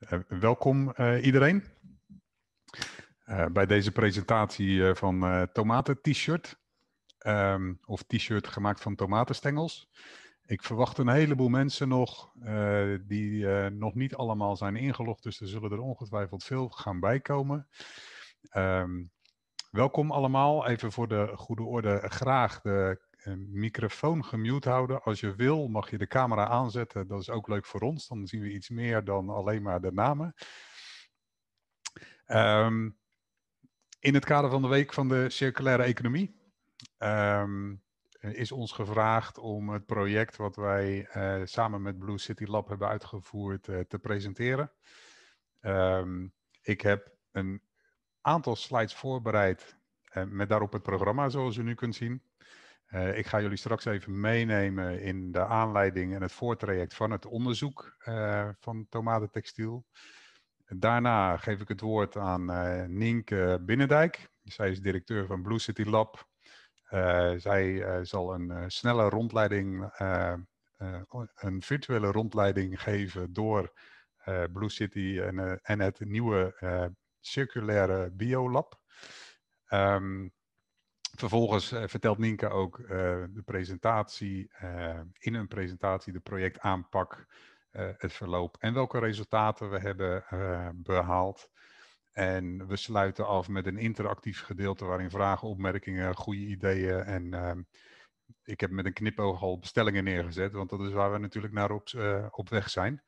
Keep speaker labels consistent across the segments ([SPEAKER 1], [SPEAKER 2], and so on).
[SPEAKER 1] Welkom iedereen bij deze presentatie van tomaten-t-shirt. Of t-shirt gemaakt van tomatenstengels. Ik verwacht een heleboel mensen nog die nog niet allemaal zijn ingelogd. Dus er zullen er ongetwijfeld veel gaan bijkomen. Welkom allemaal. Even voor de goede orde graag de microfoon gemute houden. Als je wil mag je de camera aanzetten. Dat is ook leuk voor ons. Dan zien we iets meer dan alleen maar de namen. In het kader van de Week van de Circulaire Economie is ons gevraagd om het project wat wij samen met Blue City Lab hebben uitgevoerd te presenteren. Ik heb een aantal slides voorbereid met daarop het programma zoals u nu kunt zien. Ik ga jullie straks even meenemen in de aanleiding en het voortraject van het onderzoek van tomatentextiel. Daarna geef ik het woord aan Nienke Binnendijk. Zij is directeur van Blue City Lab. Zij zal een snelle rondleiding, een virtuele rondleiding geven door Blue City en het nieuwe circulaire biolab. Vervolgens vertelt Nienke ook de presentatie, in een presentatie de projectaanpak, het verloop en welke resultaten we hebben behaald. En we sluiten af met een interactief gedeelte waarin vragen, opmerkingen, goede ideeën en ik heb met een knipoog al bestellingen neergezet, want dat is waar we natuurlijk naar op weg zijn.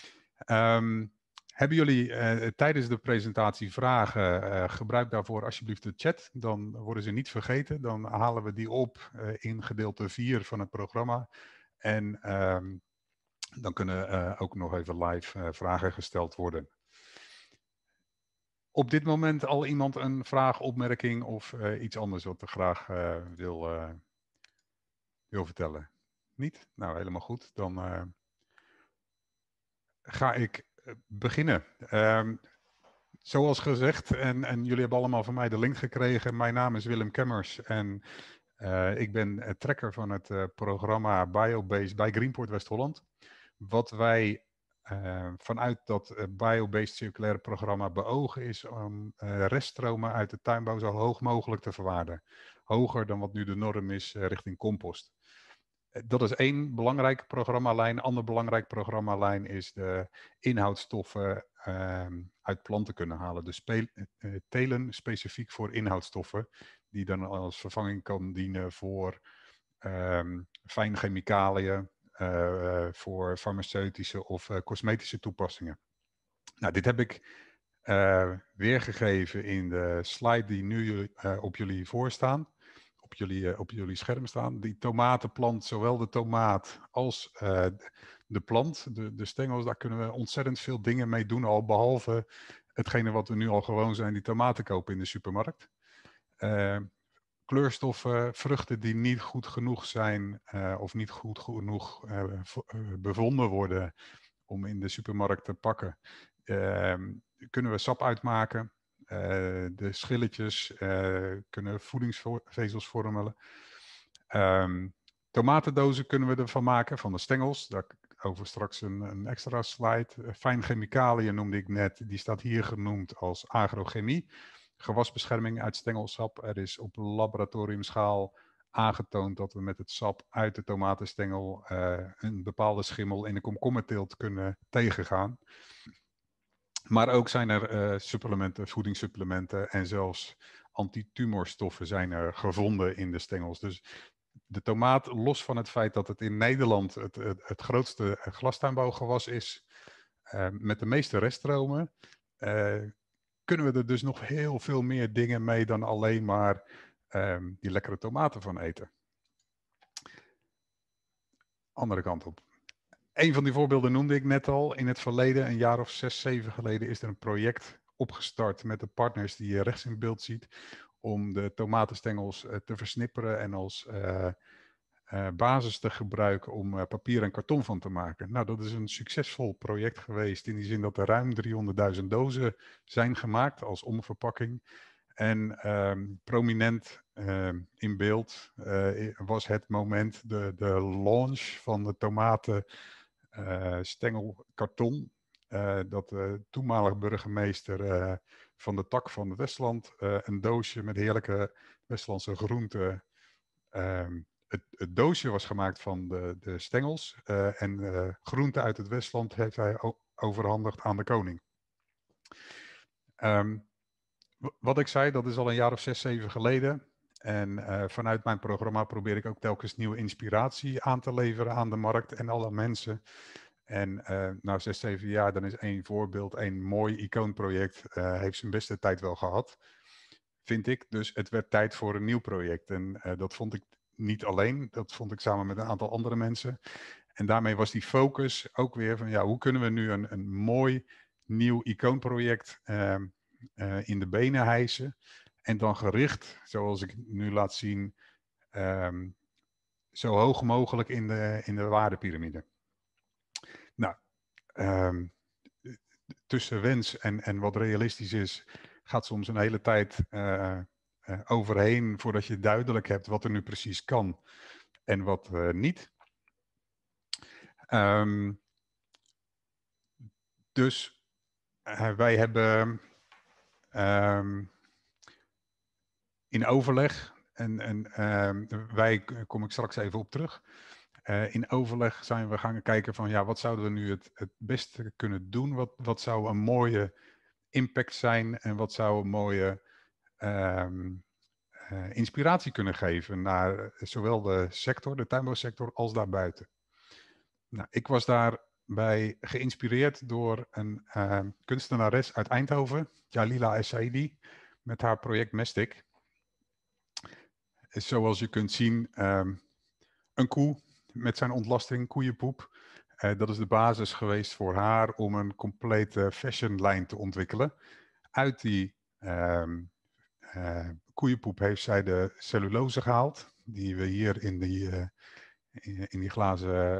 [SPEAKER 1] Hebben jullie tijdens de presentatie vragen, gebruik daarvoor alsjeblieft de chat. Dan worden ze niet vergeten. Dan halen we die op in gedeelte 4 van het programma. En dan kunnen ook nog even live vragen gesteld worden. Op dit moment al iemand een vraag, opmerking of iets anders wat er graag wil vertellen? Niet? Nou, helemaal goed. Dan ga ik beginnen. Zoals gezegd, en jullie hebben allemaal van mij de link gekregen. Mijn naam is Willem Kemmers en ik ben trekker van het programma Biobased bij Greenport West-Holland. Wat wij vanuit dat Biobased circulaire programma beogen is om reststromen uit de tuinbouw zo hoog mogelijk te verwaarden. Hoger dan wat nu de norm is richting compost. Dat is één belangrijke programmalijn. Een ander belangrijk programmalijn is de inhoudstoffen uit planten kunnen halen. Dus telen specifiek voor inhoudstoffen die dan als vervanging kan dienen voor fijne chemicaliën, voor farmaceutische of cosmetische toepassingen. Nou, dit heb ik weergegeven in de slide die nu op jullie voorstaan. Op jullie scherm staan. Die tomatenplant, zowel de tomaat als de plant, de stengels, daar kunnen we ontzettend veel dingen mee doen. Al behalve hetgene wat we nu al gewoon zijn, die tomaten kopen in de supermarkt. Kleurstoffen, vruchten die niet goed genoeg zijn of niet goed genoeg bevonden worden om in de supermarkt te pakken. Kunnen we sap uitmaken. De schilletjes kunnen voedingsvezels vormen. Tomatendozen kunnen we ervan maken, van de stengels. Daarover straks een extra slide. Fijn chemicaliën noemde ik net, die staat hier genoemd als agrochemie. Gewasbescherming uit stengelsap. Er is op laboratoriumschaal aangetoond dat we met het sap uit de tomatenstengel een bepaalde schimmel in de komkommerteelt kunnen tegengaan. Maar ook zijn er supplementen, voedingssupplementen en zelfs antitumorstoffen zijn er gevonden in de stengels. Dus de tomaat, los van het feit dat het in Nederland het grootste glastuinbouwgewas is, met de meeste reststromen, kunnen we er dus nog heel veel meer dingen mee dan alleen maar die lekkere tomaten van eten. Andere kant op. Een van die voorbeelden noemde ik net al. In het verleden, een jaar of 6, 7 geleden, is er een project opgestart met de partners die je rechts in beeld ziet, om de tomatenstengels te versnipperen en als basis te gebruiken om papier en karton van te maken. Nou, dat is een succesvol project geweest in die zin dat er ruim 300.000 dozen zijn gemaakt als omverpakking. En prominent in beeld was het moment, de launch van de tomaten stengelkarton. dat de toenmalige burgemeester van de tak van het Westland een doosje met heerlijke Westlandse groenten. Het doosje was gemaakt van de stengels en groenten uit het Westland heeft hij overhandigd aan de koning. Wat ik zei, dat is al een jaar of 6, 7 geleden. En vanuit mijn programma probeer ik ook telkens nieuwe inspiratie aan te leveren aan de markt en alle mensen. En na 6, 7 jaar, dan is één voorbeeld, een mooi icoonproject, heeft zijn beste tijd wel gehad, vind ik. Dus het werd tijd voor een nieuw project. En dat vond ik niet alleen, dat vond ik samen met een aantal andere mensen. En daarmee was die focus ook weer van, ja, hoe kunnen we nu een mooi nieuw icoonproject in de benen hijsen. En dan gericht, zoals ik nu laat zien, zo hoog mogelijk in de waardepyramide. Nou, tussen wens en wat realistisch is, gaat soms een hele tijd overheen voordat je duidelijk hebt wat er nu precies kan en wat niet. Dus wij hebben in overleg, wij kom ik straks even op terug. In overleg zijn we gaan kijken van ja, wat zouden we nu het beste kunnen doen? Wat zou een mooie impact zijn en wat zou een mooie inspiratie kunnen geven naar zowel de sector, de tuinbouwsector, als daarbuiten. Nou, ik was daarbij geïnspireerd door een kunstenares uit Eindhoven, Jalila Essaidi, met haar project Mestic. Zoals je kunt zien, een koe met zijn ontlasting, koeienpoep. Dat is de basis geweest voor haar om een complete fashionlijn te ontwikkelen. Uit die koeienpoep heeft zij de cellulose gehaald, die we hier in die glazen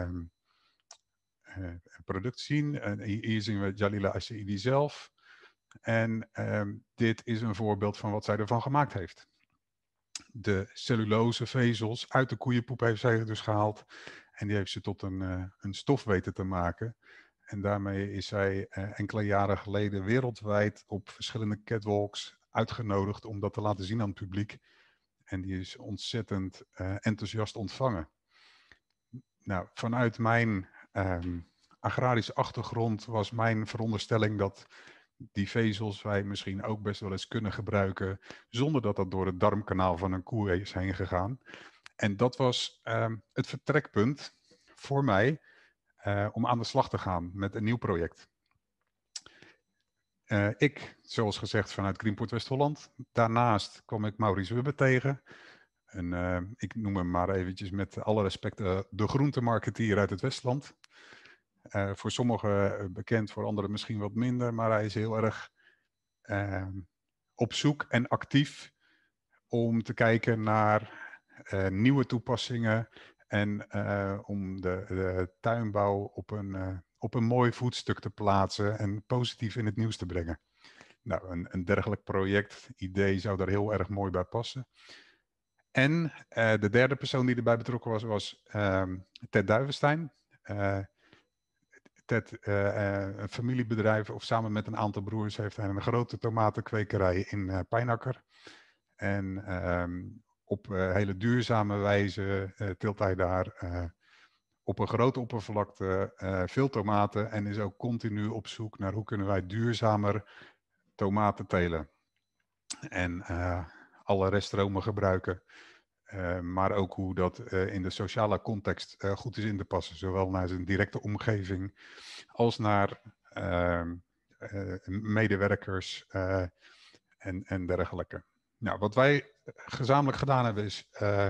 [SPEAKER 1] product zien. Hier zien we Jalila Essaidi zelf. En dit is een voorbeeld van wat zij ervan gemaakt heeft. De cellulosevezels uit de koeienpoep heeft zij dus gehaald. En die heeft ze tot een stof weten te maken. En daarmee is zij enkele jaren geleden wereldwijd op verschillende catwalks uitgenodigd om dat te laten zien aan het publiek. En die is ontzettend enthousiast ontvangen. Nou, vanuit mijn agrarische achtergrond was mijn veronderstelling dat die vezels wij misschien ook best wel eens kunnen gebruiken zonder dat dat door het darmkanaal van een koe is heen gegaan. En dat was het vertrekpunt voor mij om aan de slag te gaan met een nieuw project. Ik, zoals gezegd, vanuit Greenpoort West-Holland. Daarnaast kwam ik Maurice Wubbe tegen. Ik noem hem maar eventjes met alle respect de groentemarketeer uit het Westland. Voor sommigen bekend, voor anderen misschien wat minder, maar hij is heel erg op zoek en actief om te kijken naar nieuwe toepassingen en om de tuinbouw op een mooi voetstuk te plaatsen en positief in het nieuws te brengen. Nou, een dergelijk projectidee zou daar heel erg mooi bij passen. En de derde persoon die erbij betrokken was Ted Duivenstein. Ted, een familiebedrijf, of samen met een aantal broers, heeft hij een grote tomatenkwekerij in Pijnakker. En op hele duurzame wijze teelt hij daar op een grote oppervlakte veel tomaten en is ook continu op zoek naar hoe kunnen wij duurzamer tomaten telen. En alle reststromen gebruiken. Maar ook hoe dat in de sociale context goed is in te passen. Zowel naar zijn directe omgeving als naar medewerkers en dergelijke. Nou, wat wij gezamenlijk gedaan hebben is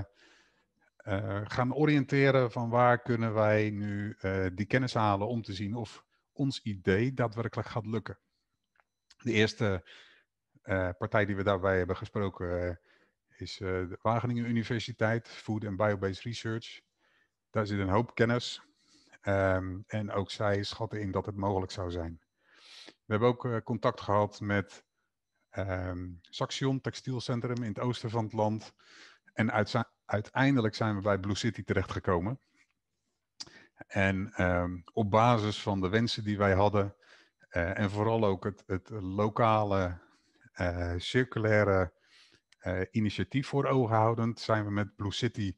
[SPEAKER 1] gaan oriënteren van waar kunnen wij nu die kennis halen om te zien of ons idee daadwerkelijk gaat lukken. De eerste partij die we daarbij hebben gesproken is de Wageningen Universiteit, Food and Biobased Research. Daar zit een hoop kennis en ook zij schatten in dat het mogelijk zou zijn. We hebben ook contact gehad met Saxion Textielcentrum in het oosten van het land. En uiteindelijk zijn we bij Blue City terechtgekomen. En op basis van de wensen die wij hadden en vooral ook het lokale circulaire initiatief voor ogen houdend, zijn we met Blue City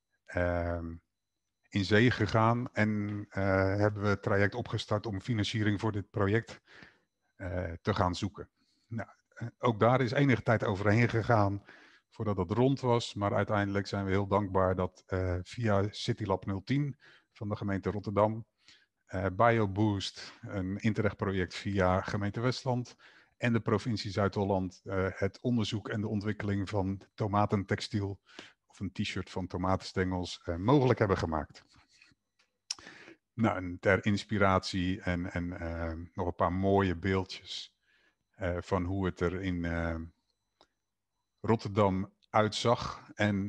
[SPEAKER 1] in zee gegaan en hebben we het traject opgestart om financiering voor dit project te gaan zoeken. Nou, ook daar is enige tijd overheen gegaan voordat het rond was, maar uiteindelijk zijn we heel dankbaar dat via CityLab 010 van de gemeente Rotterdam, BioBoost, een Interreg-project via gemeente Westland en de provincie Zuid-Holland het onderzoek en de ontwikkeling van tomatentextiel of een t-shirt van tomatenstengels mogelijk hebben gemaakt. Nou, en ter inspiratie en nog een paar mooie beeldjes van hoe het er in Rotterdam uitzag. En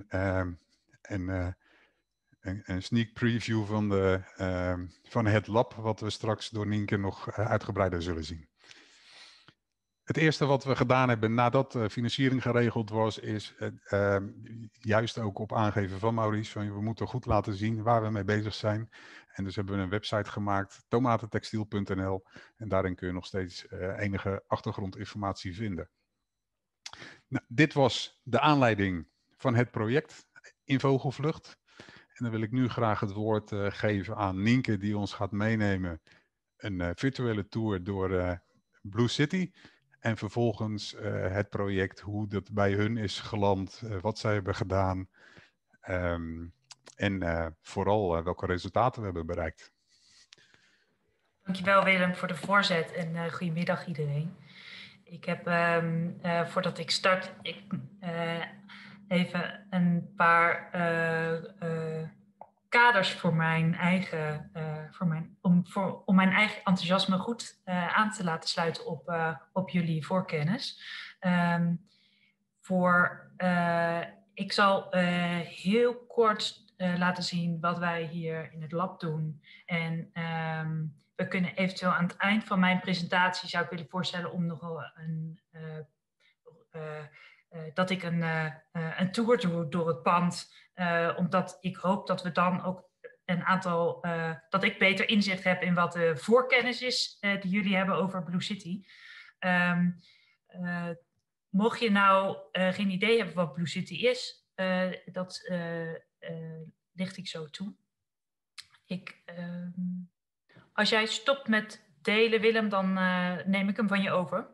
[SPEAKER 1] een sneak preview van het lab, wat we straks door Nienke nog uitgebreider zullen zien. Het eerste wat we gedaan hebben nadat de financiering geregeld was, is juist ook op aangeven van Maurice, van we moeten goed laten zien waar we mee bezig zijn. En dus hebben we een website gemaakt, tomatentextiel.nl, en daarin kun je nog steeds enige achtergrondinformatie vinden. Nou, dit was de aanleiding van het project in Vogelvlucht. En dan wil ik nu graag het woord geven aan Nienke, die ons gaat meenemen een virtuele tour door Blue City. En vervolgens het project, hoe dat bij hun is geland, wat zij hebben gedaan. En vooral welke resultaten we hebben bereikt.
[SPEAKER 2] Dankjewel Willem voor de voorzet en goedemiddag iedereen. Ik heb, voordat ik start, even een paar kaders voor mijn eigen, om mijn eigen enthousiasme goed aan te laten sluiten op jullie voorkennis. Ik zal heel kort laten zien wat wij hier in het lab doen. En we kunnen eventueel aan het eind van mijn presentatie, zou ik willen voorstellen om nog wel dat ik een tour doe door het pand. Omdat ik hoop dat we dan ook een aantal, dat ik beter inzicht heb in wat de voorkennis is die jullie hebben over Blue City. Mocht je nou geen idee hebben wat Blue City is, dat licht ik zo toe. Als jij stopt met delen, Willem, dan neem ik hem van je over.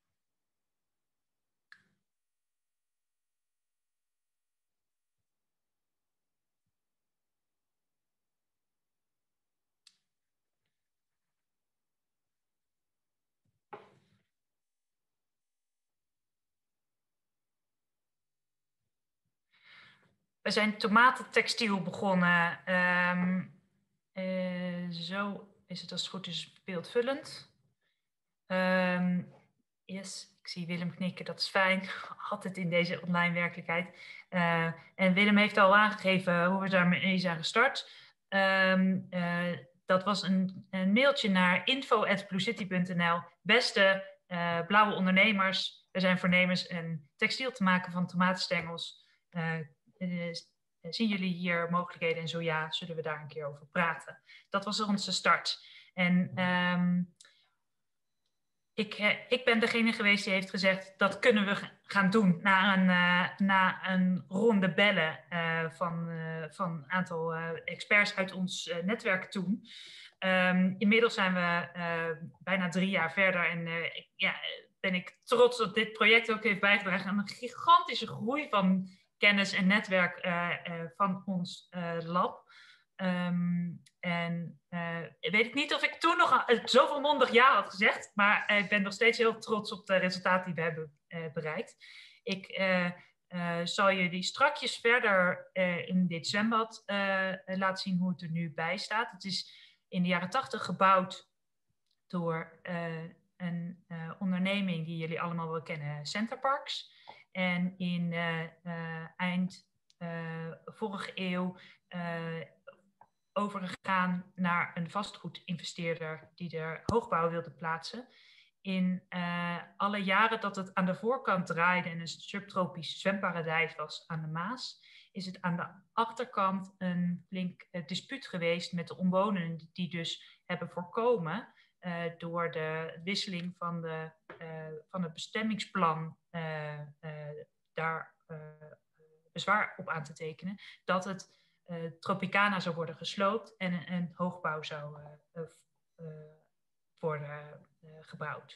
[SPEAKER 2] We zijn tomatentextiel begonnen. Zo is het als het goed is beeldvullend. Yes, ik zie Willem knikken, dat is fijn. Altijd in deze online werkelijkheid. En Willem heeft al aangegeven hoe we daarmee zijn gestart. Dat was een mailtje naar info@bluecity.nl. Beste blauwe ondernemers, we zijn voornemens een textiel te maken van tomatenstengels. Zien jullie hier mogelijkheden en zo ja, zullen we daar een keer over praten. Dat was onze start. En ik ben degene geweest die heeft gezegd, dat kunnen we gaan doen na een ronde bellen van een aantal experts uit ons netwerk toen. Inmiddels zijn we bijna 3 jaar verder en ben ik trots dat dit project ook heeft bijgedragen aan een gigantische groei van kennis en netwerk van ons lab. Weet ik niet of ik toen nog zoveel mondig ja had gezegd, maar ik ben nog steeds heel trots op de resultaten die we hebben bereikt. Ik zal jullie strakjes verder in dit zwembad laten zien hoe het er nu bij staat. Het is in de jaren 80 gebouwd door een onderneming die jullie allemaal wel kennen, Centerparks. En in eind vorige eeuw overgegaan naar een vastgoedinvesteerder die er hoogbouw wilde plaatsen. In alle jaren dat het aan de voorkant draaide en een subtropisch zwemparadijs was aan de Maas, is het aan de achterkant een flink dispuut geweest met de omwonenden die dus hebben voorkomen door de wisseling van het bestemmingsplan daar bezwaar op aan te tekenen, dat het Tropicana zou worden gesloopt en een hoogbouw zou worden gebouwd.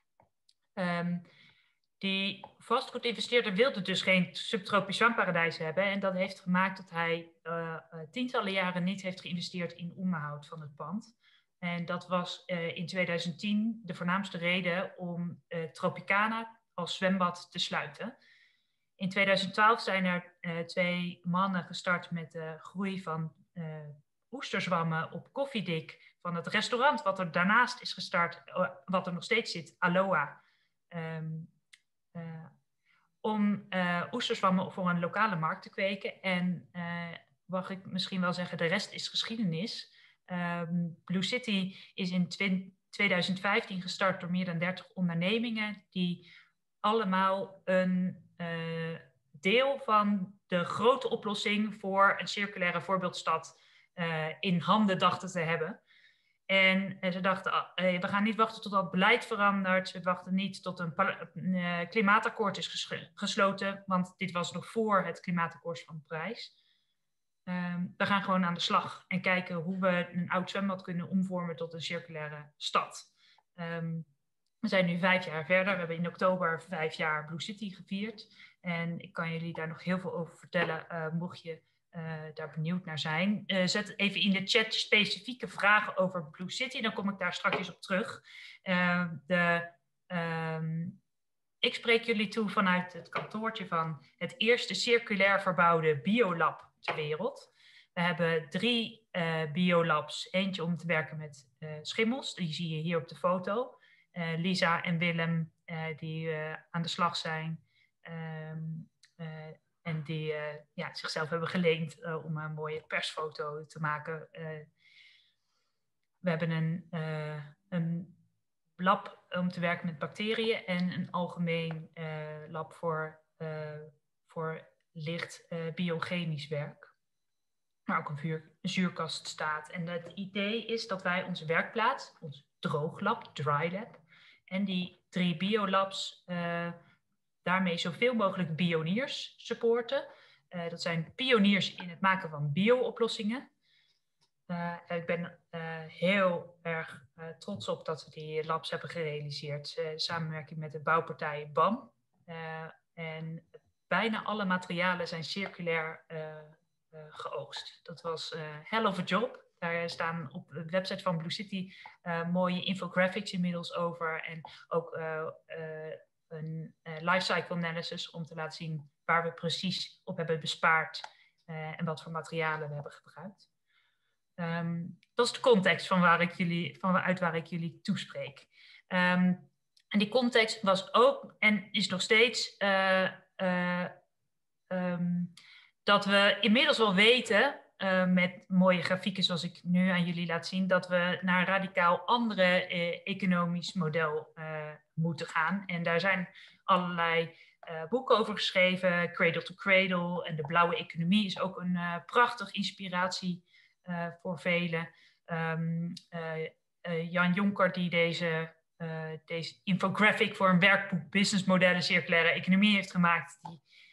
[SPEAKER 2] Die vastgoedinvesteerder wilde dus geen subtropisch zwamparadijs hebben. En dat heeft gemaakt dat hij tientallen jaren niet heeft geïnvesteerd in onderhoud van het pand. En dat was in 2010 de voornaamste reden om Tropicana als zwembad te sluiten. In 2012 zijn er 2 mannen gestart met de groei van oesterzwammen op koffiedik van het restaurant wat er daarnaast is gestart, wat er nog steeds zit, Aloha. Om oesterzwammen voor een lokale markt te kweken. En mag ik misschien wel zeggen, de rest is geschiedenis. Blue City is in 2015 gestart door meer dan 30 ondernemingen die allemaal een deel van de grote oplossing voor een circulaire voorbeeldstad in handen dachten te hebben. En ze dachten, we gaan niet wachten tot dat beleid verandert. We wachten niet tot een klimaatakkoord is gesloten. Want dit was nog voor het klimaatakkoord van Parijs. We gaan gewoon aan de slag en kijken hoe we een oud zwembad kunnen omvormen tot een circulaire stad. We zijn nu 5 jaar verder. We hebben in oktober 5 jaar Blue City gevierd. En ik kan jullie daar nog heel veel over vertellen, mocht je daar benieuwd naar zijn. Zet even in de chat specifieke vragen over Blue City. Dan kom ik daar straks op terug. Ik spreek jullie toe vanuit het kantoortje van het eerste circulair verbouwde biolab ter wereld. We hebben 3 biolabs. Eentje om te werken met schimmels. Die zie je hier op de foto. Lisa en Willem die aan de slag zijn. En die zichzelf hebben geleend om een mooie persfoto te maken. We hebben een lab om te werken met bacteriën en een algemeen lab voor licht biochemisch werk. Maar ook een zuurkast staat. En het idee is dat wij onze werkplaats, ons drooglab, dry lab, en die 3 biolabs daarmee zoveel mogelijk pioniers supporten. Dat zijn pioniers in het maken van bio-oplossingen. Ik ben heel erg trots op dat we die labs hebben gerealiseerd. Samenwerking met de bouwpartij BAM. En bijna alle materialen zijn circulair geoogst. Dat was hell of a job. Daar staan op de website van Blue City mooie infographics inmiddels over. En ook een lifecycle analysis om te laten zien waar we precies op hebben bespaard en wat voor materialen we hebben gebruikt. Dat is de context vanuit waar ik jullie toespreek. En die context was ook en is nog steeds dat we inmiddels wel weten, met mooie grafieken zoals ik nu aan jullie laat zien, dat we naar een radicaal andere economisch model moeten gaan. En daar zijn allerlei boeken over geschreven. Cradle to Cradle en de blauwe economie is ook een prachtige inspiratie voor velen. Jan Jonker die deze infographic voor een werkboek businessmodellen circulaire economie heeft gemaakt.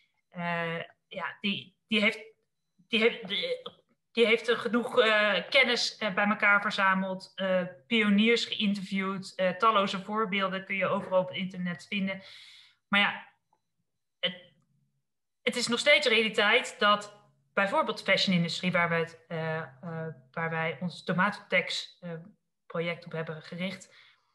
[SPEAKER 2] Die heeft er genoeg kennis bij elkaar verzameld, pioniers geïnterviewd, talloze voorbeelden kun je overal op het internet vinden. Maar ja, het is nog steeds realiteit dat bijvoorbeeld de fashion-industrie, waar wij ons Tomatotex project op hebben gericht,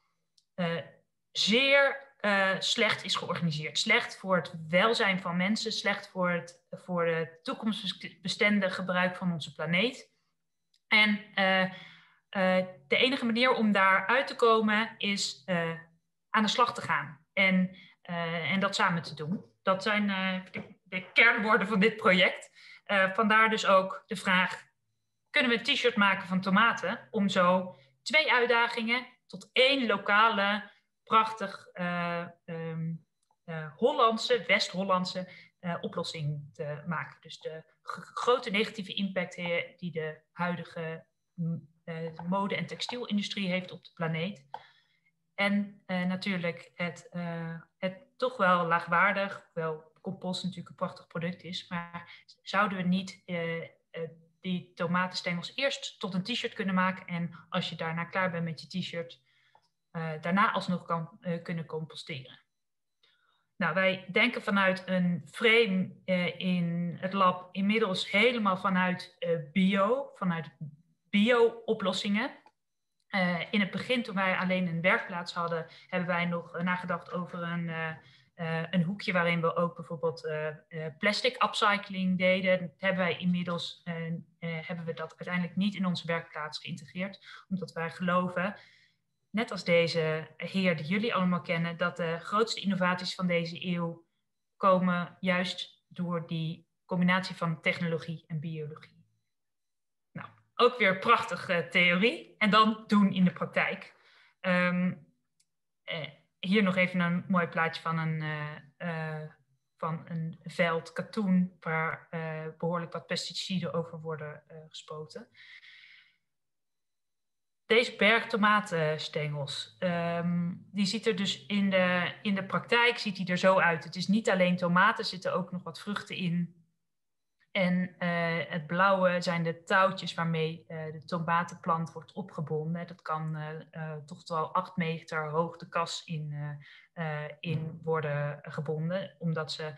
[SPEAKER 2] zeer slecht is georganiseerd. Slecht voor het welzijn van mensen, slecht voor het toekomstbestendig gebruik van onze planeet. En de enige manier om daar uit te komen is aan de slag te gaan en dat samen te doen. Dat zijn de kernwoorden van dit project. Vandaar dus ook de vraag, kunnen we een t-shirt maken van tomaten om zo 2 uitdagingen tot 1 lokale, prachtig West-Hollandse oplossing te maken. Dus de grote negatieve impact die de huidige mode- en textielindustrie heeft op de planeet. En natuurlijk het toch wel laagwaardig, wel compost natuurlijk een prachtig product is, maar zouden we niet die tomatenstengels eerst tot een t-shirt kunnen maken en als je daarna klaar bent met je t-shirt, daarna alsnog kunnen composteren. Nou, wij denken vanuit een frame in het lab inmiddels helemaal vanuit bio-oplossingen. In het begin, toen wij alleen een werkplaats hadden, hebben wij nog nagedacht over een hoekje waarin we ook bijvoorbeeld plastic upcycling deden. Dat hebben wij inmiddels hebben we dat uiteindelijk niet in onze werkplaats geïntegreerd, omdat wij geloven, net als deze heer die jullie allemaal kennen, dat de grootste innovaties van deze eeuw komen juist door die combinatie van technologie en biologie. Nou, ook weer een prachtige theorie. En dan doen in de praktijk. Hier nog even een mooi plaatje van een veld katoen waar behoorlijk wat pesticiden over worden gespoten. Deze berg tomatenstengels, die ziet er dus in de praktijk ziet die er zo uit. Het is niet alleen tomaten, er zitten ook nog wat vruchten in. En het blauwe zijn de touwtjes waarmee de tomatenplant wordt opgebonden. Dat kan toch wel 8 meter hoog de kas in worden gebonden. Omdat ze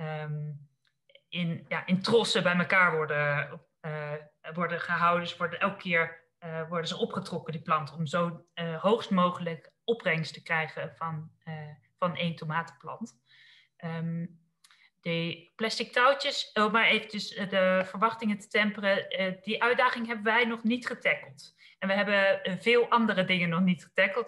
[SPEAKER 2] in trossen bij elkaar worden gehouden. Dus elke keer worden ze opgetrokken, die plant. Om zo hoogst mogelijk opbrengst te krijgen van 1 tomatenplant. De plastic touwtjes, om maar eventjes de verwachtingen te temperen, die uitdaging hebben wij nog niet getackled. En we hebben veel andere dingen nog niet getackled,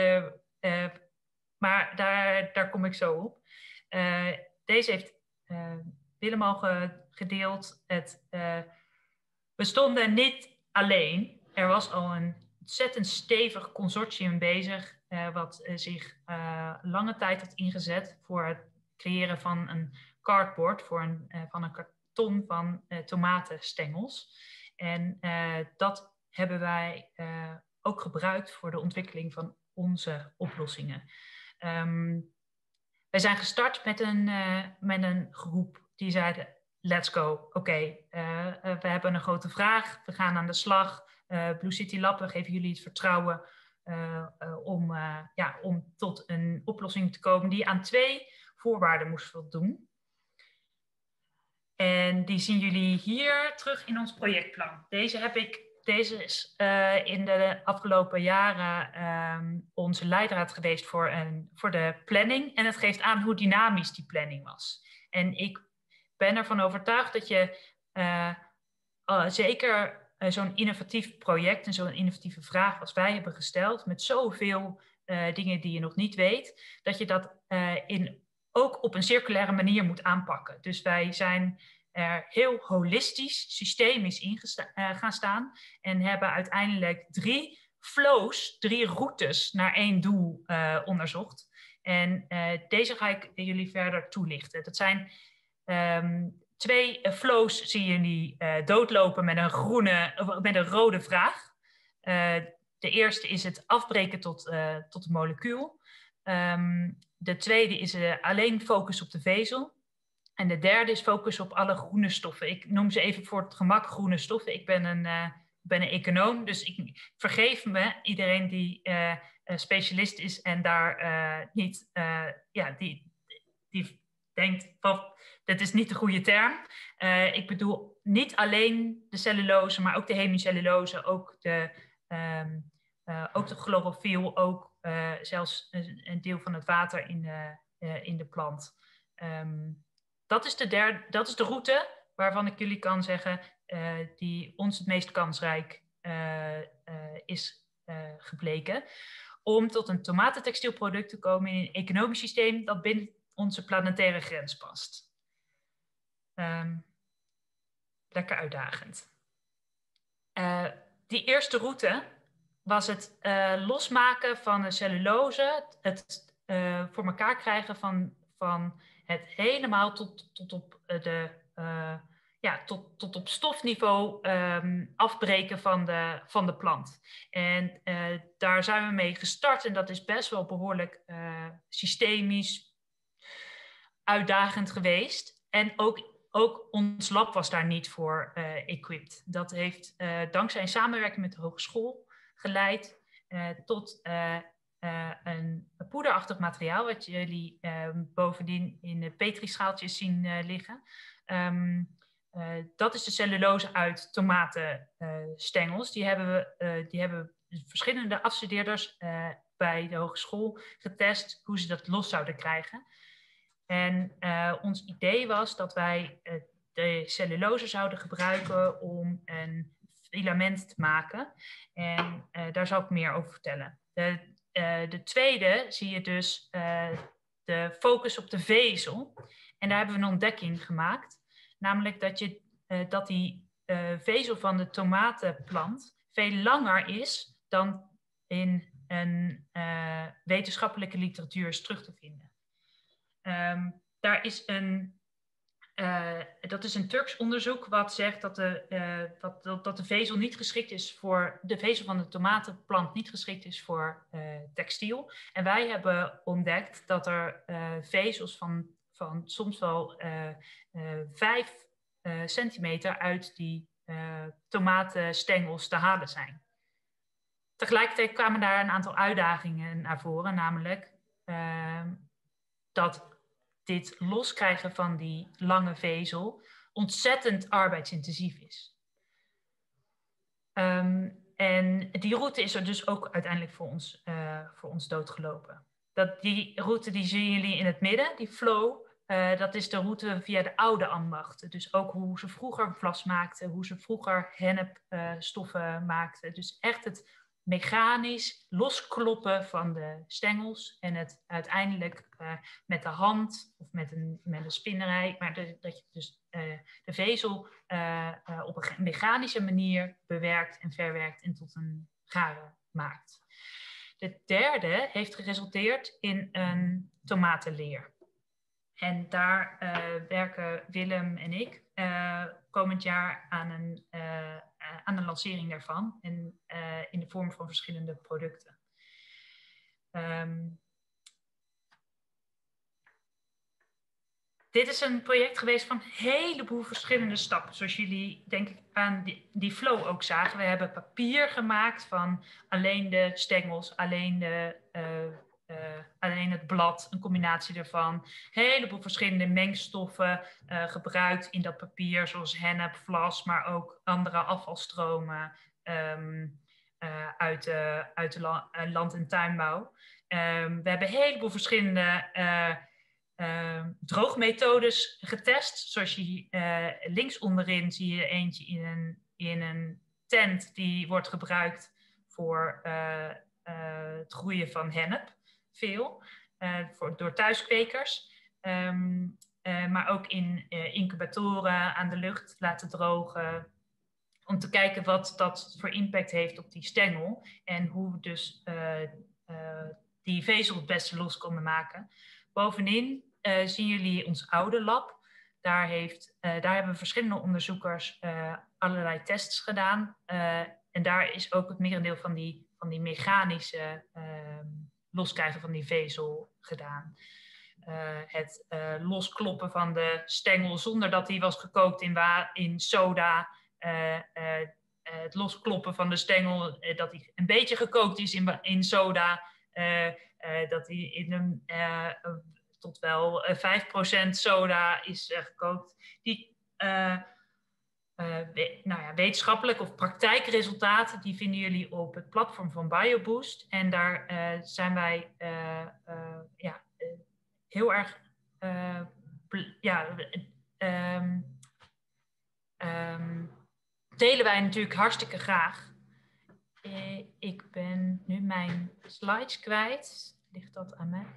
[SPEAKER 2] maar daar kom ik zo op. Deze heeft Willem al gedeeld. We stonden niet alleen. Er was al een ontzettend stevig consortium bezig, wat zich lange tijd had ingezet voor het creëren van een cardboard, van een karton van tomatenstengels. En dat hebben wij ook gebruikt voor de ontwikkeling van onze oplossingen. Wij zijn gestart met een groep die zeiden, let's go, oké, we hebben een grote vraag, we gaan aan de slag. Blue City Lab, we geven jullie het vertrouwen om tot een oplossing te komen die aan 2 voorwaarden moest voldoen. En die zien jullie hier terug in ons projectplan. Deze is in de afgelopen jaren onze leidraad geweest voor de planning. En het geeft aan hoe dynamisch die planning was. En ik ben ervan overtuigd dat je zeker zo'n innovatief project en zo'n innovatieve vraag als wij hebben gesteld, met zoveel dingen die je nog niet weet, dat je dat ook op een circulaire manier moet aanpakken. Dus wij zijn er heel holistisch, systemisch gaan staan en hebben uiteindelijk 3 flows, 3 routes naar 1 doel onderzocht. En deze ga ik jullie verder toelichten. Dat zijn 2 flows zien jullie doodlopen met een rode vraag. De eerste is het afbreken tot het molecuul. De tweede is alleen focus op de vezel. En de derde is focus op alle groene stoffen. Ik noem ze even voor het gemak groene stoffen. Ik ben een econoom, dus ik vergeef me iedereen die specialist is en daar niet, die denkt, dat is niet de goede term. Ik bedoel niet alleen de cellulose, maar ook de hemicellulose, ook de chlorofiel, ook zelfs een deel van het water in de plant. Dat is de route waarvan ik jullie kan zeggen die ons het meest kansrijk is gebleken. Om tot een tomatentextielproduct te komen in een economisch systeem dat binnen onze planetaire grens past. Lekker uitdagend. Die eerste route was het losmaken van de cellulose, het voor elkaar krijgen van het helemaal tot op tot op stofniveau afbreken van de plant. En daar zijn we mee gestart en dat is best wel behoorlijk systemisch uitdagend geweest. En ook ons lab was daar niet voor equipped. Dat heeft dankzij een samenwerking met de hogeschool geleid tot een poederachtig materiaal, wat jullie bovendien in de petrischaaltjes zien liggen. Dat is de cellulose uit tomatenstengels. Die hebben verschillende afstudeerders bij de hogeschool getest hoe ze dat los zouden krijgen. En ons idee was dat wij de cellulose zouden gebruiken om een filament te maken. En daar zal ik meer over vertellen. De tweede zie je dus de focus op de vezel. En daar hebben we een ontdekking gemaakt. Namelijk dat die vezel van de tomatenplant veel langer is dan in een wetenschappelijke literatuur is terug te vinden. Dat is een Turks onderzoek wat zegt dat de vezel niet geschikt is voor de vezel van de tomatenplant niet geschikt is voor textiel. En wij hebben ontdekt dat er vezels van soms wel 5 centimeter uit die tomatenstengels te halen zijn. Tegelijkertijd kwamen daar een aantal uitdagingen naar voren, namelijk dat dit loskrijgen van die lange vezel ontzettend arbeidsintensief is. En die route is er dus ook uiteindelijk voor ons doodgelopen. Die route die zien jullie in het midden, die flow, dat is de route via de oude ambachten. Dus ook hoe ze vroeger vlas maakten, hoe ze vroeger hennepstoffen maakten. Dus echt het mechanisch loskloppen van de stengels en het uiteindelijk met de hand of met een spinnerij, maar dat je dus de vezel op een mechanische manier bewerkt en verwerkt en tot een garen maakt. De derde heeft geresulteerd in een tomatenleer. En daar werken Willem en ik komend jaar aan een lancering daarvan. En in de vorm van verschillende producten. Dit is een project geweest van een heleboel verschillende stappen. Zoals jullie denk ik aan die flow ook zagen. We hebben papier gemaakt van alleen de stengels, alleen het blad, een combinatie daarvan. Een heleboel verschillende mengstoffen gebruikt in dat papier, zoals hennep, vlas, maar ook andere afvalstromen uit de land- en tuinbouw. We hebben een heleboel verschillende droogmethodes getest. Zoals je links onderin zie je eentje in een tent die wordt gebruikt voor het groeien van hennep. Veel, door thuiskwekers. Maar ook in incubatoren aan de lucht laten drogen. Om te kijken wat dat voor impact heeft op die stengel. En hoe we dus die vezel het beste los konden maken. Bovenin zien jullie ons oude lab. Daar hebben verschillende onderzoekers allerlei tests gedaan. En daar is ook het merendeel van die mechanische loskrijgen van die vezel gedaan. Het loskloppen van de stengel zonder dat die was gekookt in soda. Het loskloppen van de stengel dat die een beetje gekookt is in soda. Dat die in een tot wel 5% soda is gekookt. Die wetenschappelijke of praktijkresultaten die vinden jullie op het platform van BioBoost. En daar zijn wij heel erg delen wij natuurlijk hartstikke graag. Ik ben nu mijn slides kwijt. Ligt dat aan mij?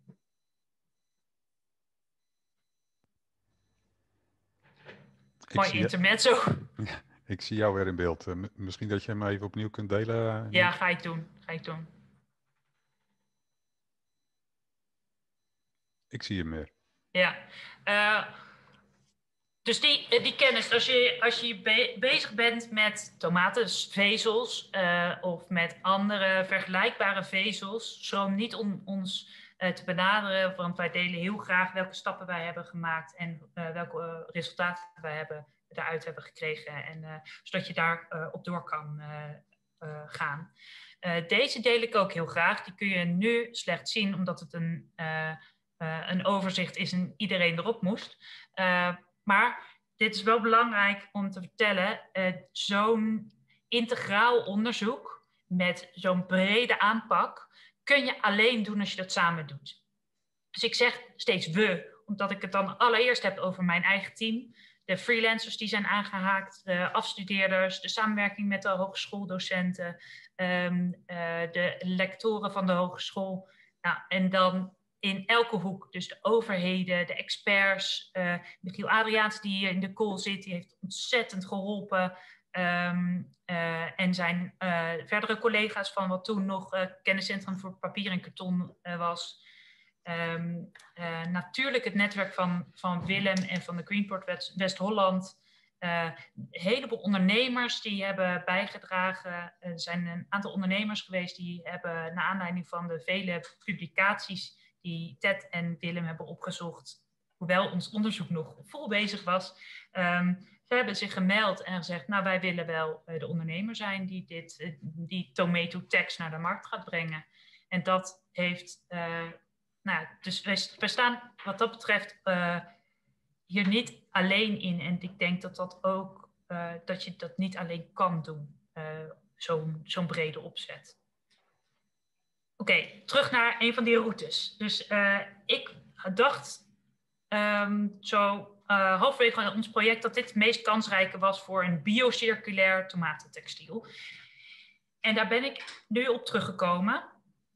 [SPEAKER 2] Mooi intermezzo.
[SPEAKER 1] Ik zie jou weer in beeld. Misschien dat je hem even opnieuw kunt delen.
[SPEAKER 2] Ja, ga ik doen.
[SPEAKER 1] Ik zie hem meer.
[SPEAKER 2] Ja. Dus die kennis, als je bezig bent met tomatenvezels of met andere vergelijkbare vezels, schroom niet om ons te benaderen, want wij delen heel graag welke stappen wij hebben gemaakt en welke resultaten wij daaruit hebben gekregen, en zodat je daar op door kan gaan. Deze deel ik ook heel graag. Die kun je nu slecht zien, omdat het een overzicht is en iedereen erop moest. Maar dit is wel belangrijk om te vertellen. Zo'n integraal onderzoek met zo'n brede aanpak kun je alleen doen als je dat samen doet. Dus ik zeg steeds we, omdat ik het dan allereerst heb over mijn eigen team. De freelancers die zijn aangehaakt, de afstudeerders, de samenwerking met de hogeschooldocenten, de lectoren van de hogeschool. Nou, en dan in elke hoek, dus de overheden, de experts. Michiel Adriaans, die hier in de call zit, die heeft ontzettend geholpen. En zijn verdere collega's van wat toen nog kenniscentrum voor papier en karton was. Natuurlijk het netwerk van Willem en van de Greenport West-Holland. Een heleboel ondernemers die hebben bijgedragen. Er zijn een aantal ondernemers geweest die hebben, naar aanleiding van de vele publicaties die Ted en Willem hebben opgezocht, hoewel ons onderzoek nog vol bezig was, ze hebben zich gemeld en gezegd, nou, wij willen wel de ondernemer zijn die Tomato Tax naar de markt gaat brengen. En dat heeft, dus wij staan wat dat betreft hier niet alleen in. En ik denk dat ook, dat je dat niet alleen kan doen, zo'n brede opzet. Oké, terug naar een van die routes. Dus ik dacht halverwege ons project dat dit het meest kansrijke was voor een biocirculair tomatentextiel. En daar ben ik nu op teruggekomen.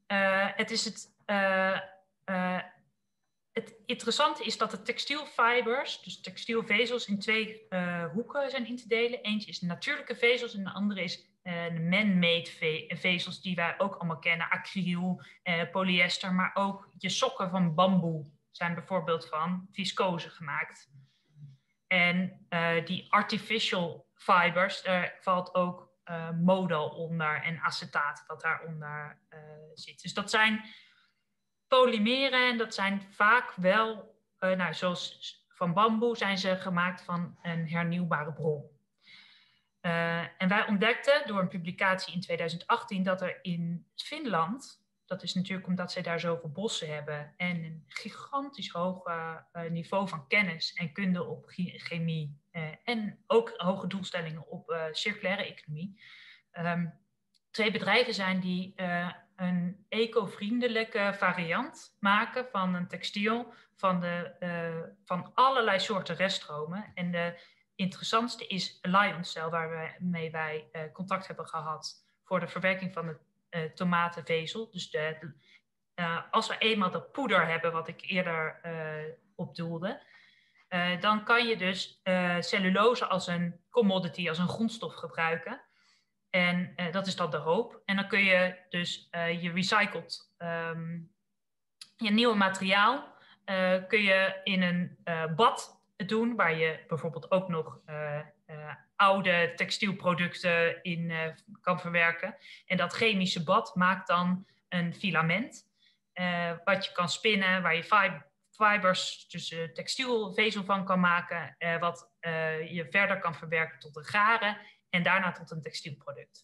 [SPEAKER 2] Het interessante is dat de textielfibers, dus textielvezels, in twee hoeken zijn in te delen. Eentje is natuurlijke vezels en de andere is de man-made vezels die wij ook allemaal kennen. Acryl, polyester, maar ook je sokken van bamboe zijn bijvoorbeeld van viscose gemaakt. En die artificial fibers, daar valt ook modal onder en acetaat dat daaronder zit. Dus dat zijn polymeren en dat zijn vaak wel, zoals van bamboe zijn ze gemaakt van een hernieuwbare bron. En wij ontdekten door een publicatie in 2018 dat er in Finland, dat is natuurlijk omdat zij daar zoveel bossen hebben en een gigantisch hoog niveau van kennis en kunde op chemie en ook hoge doelstellingen op circulaire economie. 2 bedrijven zijn die een eco-vriendelijke variant maken van een textiel van allerlei soorten reststromen. En de interessantste is Lioncell, waarmee wij contact hebben gehad voor de verwerking van de tomatenvezel. Dus als we eenmaal dat poeder hebben, wat ik eerder op doelde, dan kan je dus cellulose als een commodity, als een grondstof gebruiken. En dat is dan de hoop. En dan kun je dus je recycled, je nieuwe materiaal, kun je in een bad doen, waar je bijvoorbeeld ook nog oude textielproducten in kan verwerken. En dat chemische bad maakt dan een filament, wat je kan spinnen, waar je fibers, dus textielvezel van kan maken, wat je verder kan verwerken tot een garen en daarna tot een textielproduct.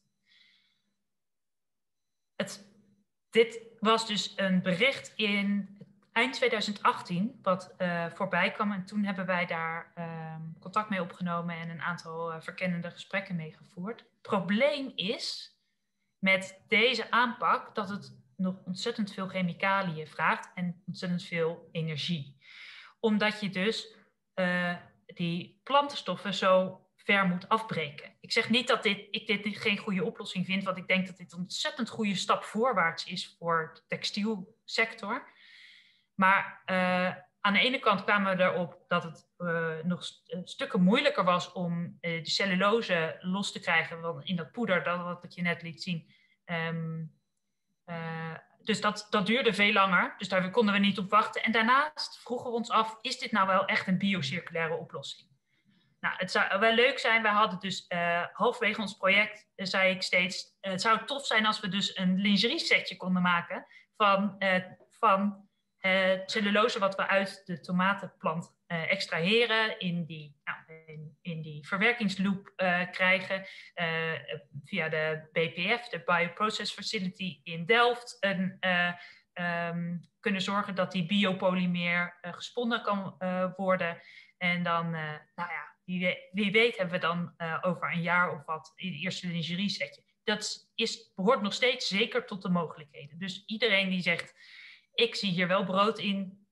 [SPEAKER 2] Dit was dus een bericht in eind 2018 wat voorbij kwam. En toen hebben wij daar contact mee opgenomen en een aantal verkennende gesprekken mee gevoerd. Het probleem is met deze aanpak dat het nog ontzettend veel chemicaliën vraagt en ontzettend veel energie. Omdat je dus die plantenstoffen zo ver moet afbreken. Ik zeg niet dat ik dit geen goede oplossing vind, want ik denk dat dit een ontzettend goede stap voorwaarts is voor de textielsector. Maar aan de ene kant kwamen we erop dat het nog stukken moeilijker was om de cellulose los te krijgen in dat poeder, dat wat je net liet zien. Dus dat duurde veel langer. Dus daar konden we niet op wachten. En daarnaast vroegen we ons af, is dit nou wel echt een biocirculaire oplossing? Nou, het zou wel leuk zijn. Wij hadden dus halverwege ons project, zei ik steeds, het zou tof zijn als we dus een lingerie setje konden maken van cellulose wat we uit de tomatenplant extraheren, in die verwerkingsloop krijgen, via de BPF, de Bioprocess Facility in Delft, kunnen zorgen dat die biopolymeer gesponnen kan worden. En dan, wie weet hebben we dan over een jaar of wat het eerste lingerie setje. Dat behoort nog steeds zeker tot de mogelijkheden. Dus iedereen die zegt, ik zie hier wel brood in,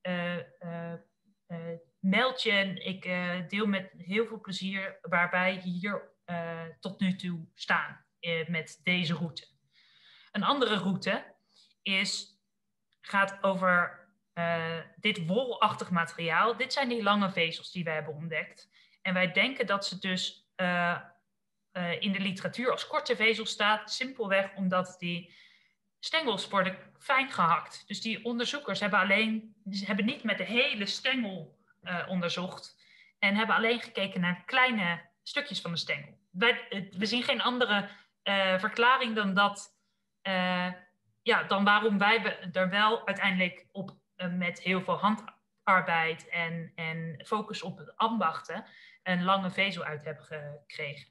[SPEAKER 2] meld je. Ik deel met heel veel plezier waar wij hier tot nu toe staan met deze route. Een andere route gaat over dit wolachtig materiaal. Dit zijn die lange vezels die wij hebben ontdekt. En wij denken dat ze dus in de literatuur als korte vezel staat, simpelweg omdat die stengels worden fijn gehakt. Dus die onderzoekers hebben niet met de hele stengel onderzocht en hebben alleen gekeken naar kleine stukjes van de stengel. We zien geen andere verklaring dan dat, dan waarom wij er wel uiteindelijk op met heel veel handarbeid en focus op het ambachten een lange vezel uit hebben gekregen.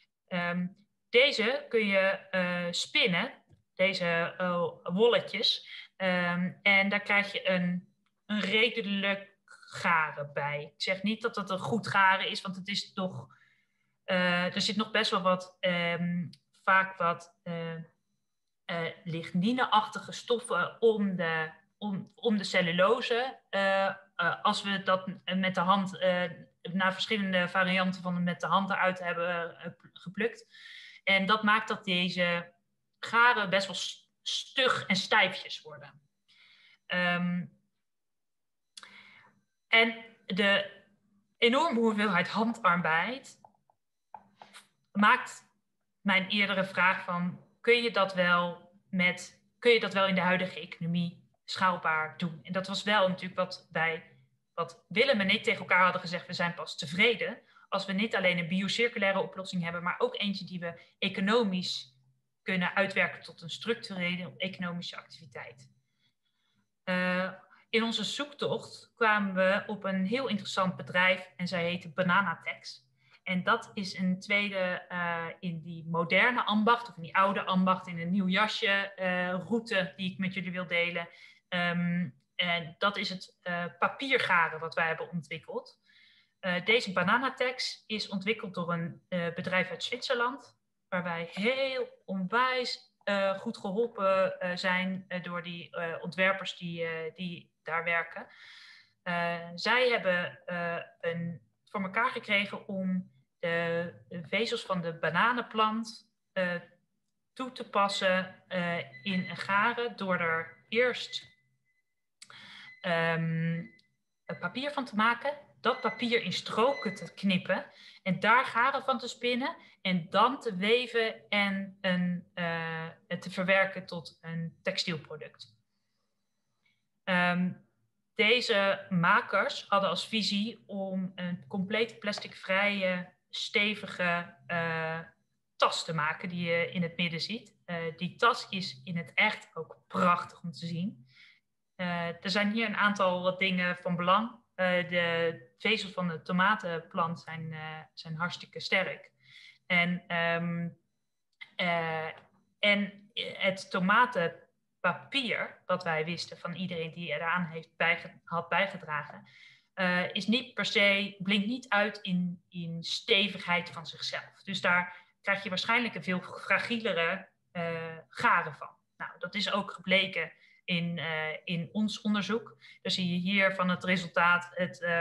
[SPEAKER 2] Deze kun je spinnen, deze wolletjes, en daar krijg je een redelijk garen bij. Ik zeg niet dat het een goed garen is, want het is toch, er zit nog best wel vaak wat lignine-achtige stoffen om de cellulose. Als we dat met de hand, naar verschillende varianten met de hand eruit hebben geplukt. En dat maakt dat deze garen best wel stug en stijfjes worden. En de enorme hoeveelheid handarbeid maakt mijn eerdere vraag van, kun je dat wel in de huidige economie schaalbaar doen? En dat was wel natuurlijk wat Willem en ik tegen elkaar hadden gezegd, we zijn pas tevreden als we niet alleen een biocirculaire oplossing hebben, maar ook eentje die we economisch kunnen uitwerken tot een structurele economische activiteit. In onze zoektocht kwamen we op een heel interessant bedrijf en zij heette Bananatex. En dat is een tweede in die moderne ambacht, of in die oude ambacht, in een nieuw jasje route die ik met jullie wil delen. En dat is het papiergaren wat wij hebben ontwikkeld. Deze Bananatex is ontwikkeld door een bedrijf uit Zwitserland, waar wij heel onwijs goed geholpen zijn door die ontwerpers die daar werken. Zij hebben voor elkaar gekregen om de vezels van de bananenplant toe te passen in een garen door er eerst papier van te maken, dat papier in stroken te knippen en daar garen van te spinnen en dan te weven en te verwerken tot een textielproduct. Deze makers hadden als visie om een compleet plasticvrije, stevige tas te maken die je in het midden ziet. Die tas is in het echt ook prachtig om te zien. Er zijn hier een aantal dingen van belang. De vezels van de tomatenplant zijn hartstikke sterk. En het tomatenpapier, wat wij wisten van iedereen die eraan had bijgedragen, is niet per se, blinkt niet uit in stevigheid van zichzelf. Dus daar krijg je waarschijnlijk een veel fragielere garen van. Nou, dat is ook gebleken in ons onderzoek. Dan zie je hier van het resultaat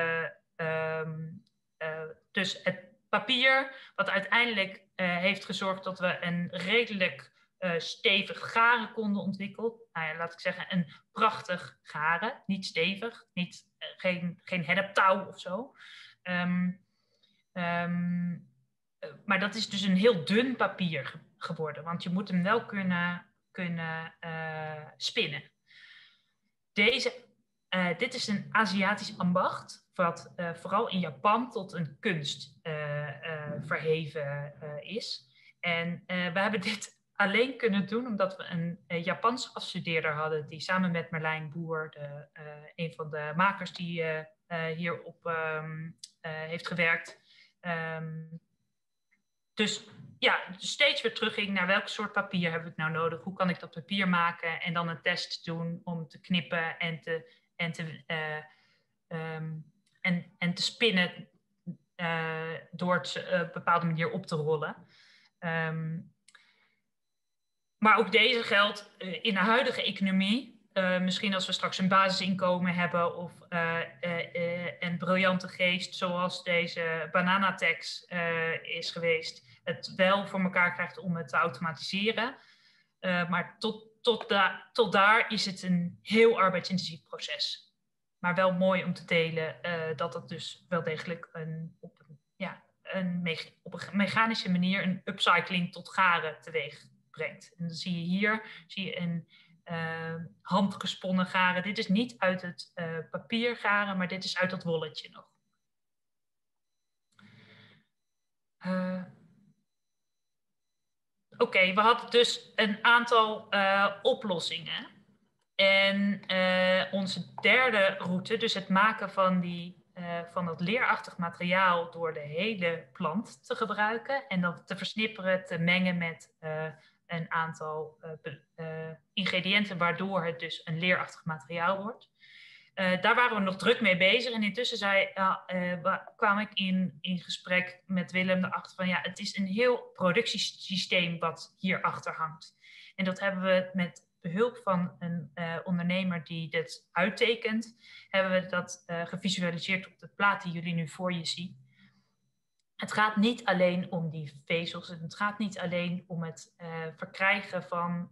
[SPEAKER 2] dus het papier, wat uiteindelijk heeft gezorgd dat we een redelijk stevig garen konden ontwikkelen. Nou ja, laat ik zeggen, een prachtig garen. Niet stevig, geen henneptouw of zo. Maar dat is dus een heel dun papier geworden. Want je moet hem wel kunnen spinnen. Dit is een Aziatisch ambacht, wat vooral in Japan tot een kunst verheven is. En we hebben dit alleen kunnen doen omdat we een Japanse afstudeerder hadden die samen met Merlijn Boer, een van de makers die hierop heeft gewerkt, dus steeds weer terugging naar welk soort papier heb ik nou nodig, hoe kan ik dat papier maken en dan een test doen om te knippen en te spinnen door het op een bepaalde manier op te rollen. Maar ook deze geldt in de huidige economie. Misschien als we straks een basisinkomen hebben of een briljante geest zoals deze bananatax is geweest, het wel voor elkaar krijgt om het te automatiseren. Maar tot daar is het een heel arbeidsintensief proces. Maar wel mooi om te delen dat het dus wel degelijk op een mechanische manier een upcycling tot garen teweeg brengt. En dan zie je hier een handgesponnen garen. Dit is niet uit het papier garen, maar dit is uit dat wolletje nog. Oké, we hadden dus een aantal oplossingen. En onze derde route, dus het maken van dat leerachtig materiaal door de hele plant te gebruiken en dat te versnipperen, te mengen met een aantal ingrediënten, waardoor het dus een leerachtig materiaal wordt. Daar waren we nog druk mee bezig en intussen kwam ik in gesprek met Willem erachter van het is een heel productiesysteem wat hierachter hangt. En dat hebben we met behulp van een ondernemer die dit uittekent, hebben we dat gevisualiseerd op de plaat die jullie nu voor je zien. Het gaat niet alleen om die vezels, het gaat niet alleen om het verkrijgen van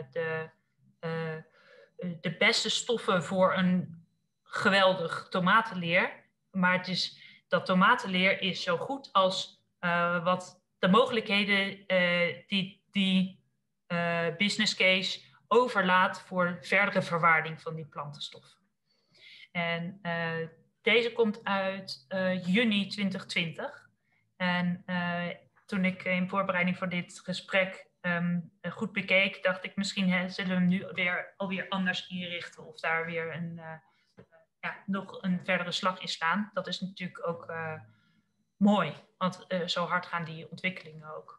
[SPEAKER 2] de beste stoffen voor een geweldig tomatenleer, maar het is, dat tomatenleer is zo goed als wat de mogelijkheden die business case overlaat voor verdere verwaarding van die plantenstoffen. En deze komt uit juni 2020. En toen ik in voorbereiding voor dit gesprek goed bekeek, dacht ik misschien zullen we hem nu alweer anders inrichten of daar weer nog een verdere slag in slaan. Dat is natuurlijk ook mooi, want zo hard gaan die ontwikkelingen ook.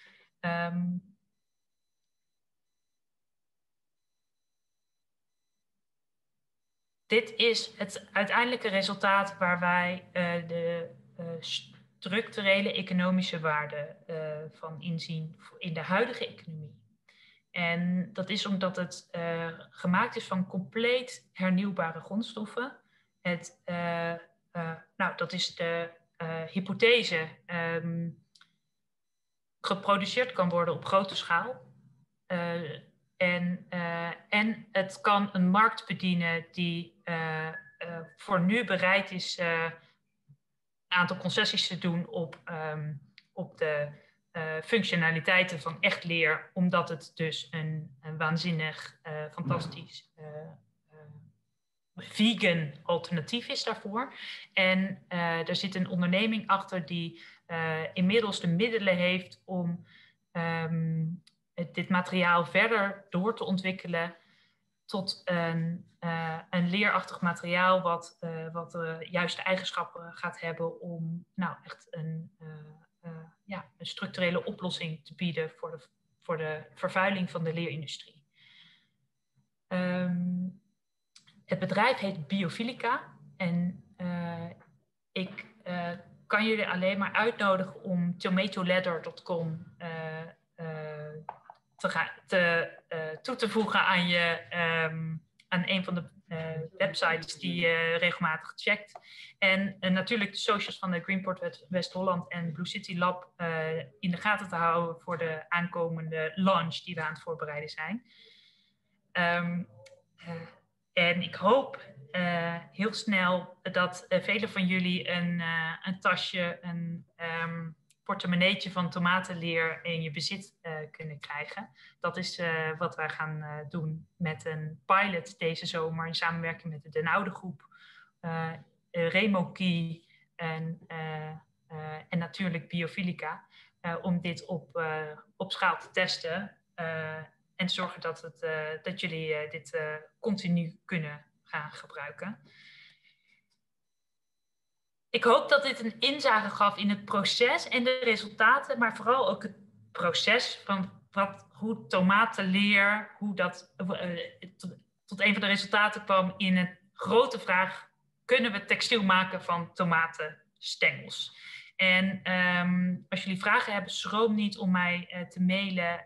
[SPEAKER 2] Dit is het uiteindelijke resultaat waar wij de structurele economische waarde van inzien in de huidige economie. En dat is omdat het gemaakt is van compleet hernieuwbare grondstoffen. Dat is de hypothese. Geproduceerd kan worden op grote schaal. En het kan een markt bedienen die voor nu bereid is een aantal concessies te doen op de functionaliteiten van echt leer, omdat het dus een waanzinnig, fantastisch vegan alternatief is daarvoor. En er zit een onderneming achter die inmiddels de middelen heeft om dit materiaal verder door te ontwikkelen tot een leerachtig materiaal wat de juiste eigenschappen gaat hebben om echt een structurele oplossing te bieden voor de vervuiling van de leerindustrie. Het bedrijf heet Biofilica en ik kan jullie alleen maar uitnodigen om tomatoladder.com toe te voegen aan een van de websites die je regelmatig checkt. En natuurlijk de socials van de Greenport West-Holland en Blue City Lab in de gaten te houden voor de aankomende launch die we aan het voorbereiden zijn. En ik hoop heel snel dat velen van jullie een tasje, een portemonneetje van tomatenleer in je bezit kunnen krijgen. Dat is wat wij gaan doen met een pilot deze zomer in samenwerking met de Den Oude Groep, Remokey en natuurlijk Biofilica, om dit op schaal te testen en zorgen dat jullie dit continu kunnen gaan gebruiken. Ik hoop dat dit een inzage gaf in het proces en de resultaten, maar vooral ook het proces van hoe tomatenleer, hoe dat tot een van de resultaten kwam in een grote vraag: kunnen we textiel maken van tomatenstengels? En als jullie vragen hebben, schroom niet om mij te mailen,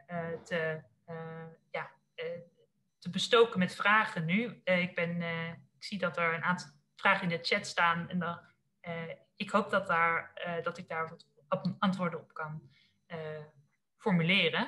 [SPEAKER 2] te bestoken met vragen nu. Ik zie dat er een aantal vragen in de chat staan en dan ik hoop dat ik daar wat antwoorden op kan formuleren.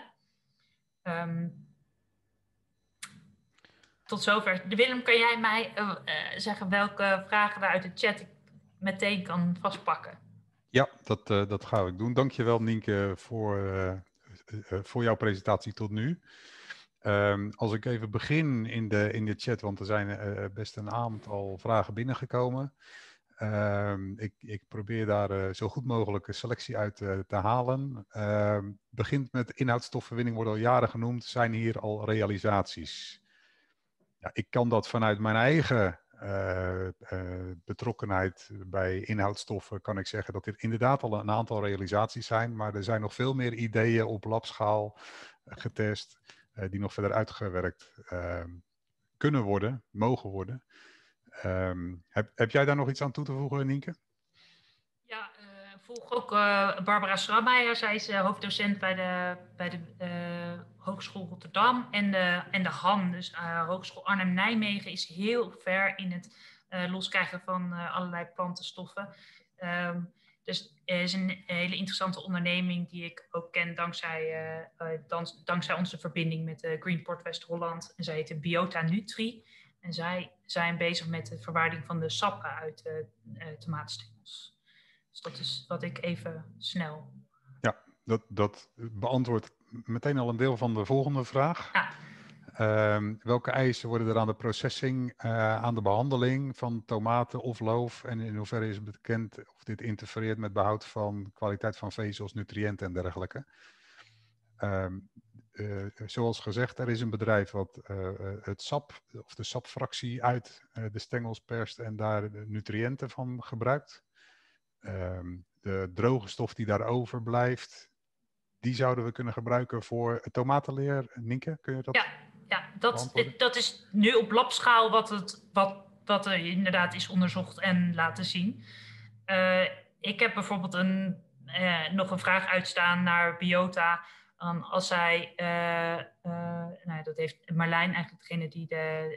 [SPEAKER 2] Tot zover. Willem, kan jij mij zeggen welke vragen daar uit de chat ik meteen kan vastpakken?
[SPEAKER 1] Ja, dat ga ik doen. Dankjewel, Nienke, voor jouw presentatie tot nu. Als ik even begin in de chat, want er zijn best een aantal vragen binnengekomen. Ik probeer daar zo goed mogelijk een selectie uit te halen. Begint met inhoudstofverwinning, wordt al jaren genoemd. Zijn hier al realisaties? Ja, ik kan dat vanuit mijn eigen betrokkenheid bij inhoudstoffen, kan ik zeggen dat er inderdaad al een aantal realisaties zijn. Maar er zijn nog veel meer ideeën op labschaal getest, die nog verder uitgewerkt kunnen worden, mogen worden. Heb jij daar nog iets aan toe te voegen, Nienke?
[SPEAKER 2] Ja, volg ook Barbara Schrammeijer. Zij is hoofddocent bij de Hogeschool Rotterdam en de HAN. Dus Hogeschool Arnhem-Nijmegen is heel ver in het loskrijgen van allerlei plantenstoffen. Dus het is een hele interessante onderneming die ik ook ken dankzij onze verbinding met Greenport West-Holland. En zij heet Biota Nutri. En zij zijn bezig met de verwaarding van de sappen uit tomatenstengels. Dus dat is wat ik even snel...
[SPEAKER 1] Ja, dat beantwoordt meteen al een deel van de volgende vraag.
[SPEAKER 2] Ja.
[SPEAKER 1] Welke eisen worden er aan de processing, aan de behandeling van tomaten of loof? En in hoeverre is het bekend of dit interfereert met behoud van kwaliteit van vezels, nutriënten en dergelijke? Zoals gezegd, er is een bedrijf wat het sap of de sapfractie uit de stengels perst en daar de nutriënten van gebruikt. De droge stof die daar overblijft, die zouden we kunnen gebruiken voor tomatenleer. Nienke, kun je dat?
[SPEAKER 2] Ja, dat is nu op labschaal wat er inderdaad is onderzocht en laten zien. Ik heb bijvoorbeeld nog een vraag uitstaan naar Biota. Als zij, dat heeft Marlijn eigenlijk degene die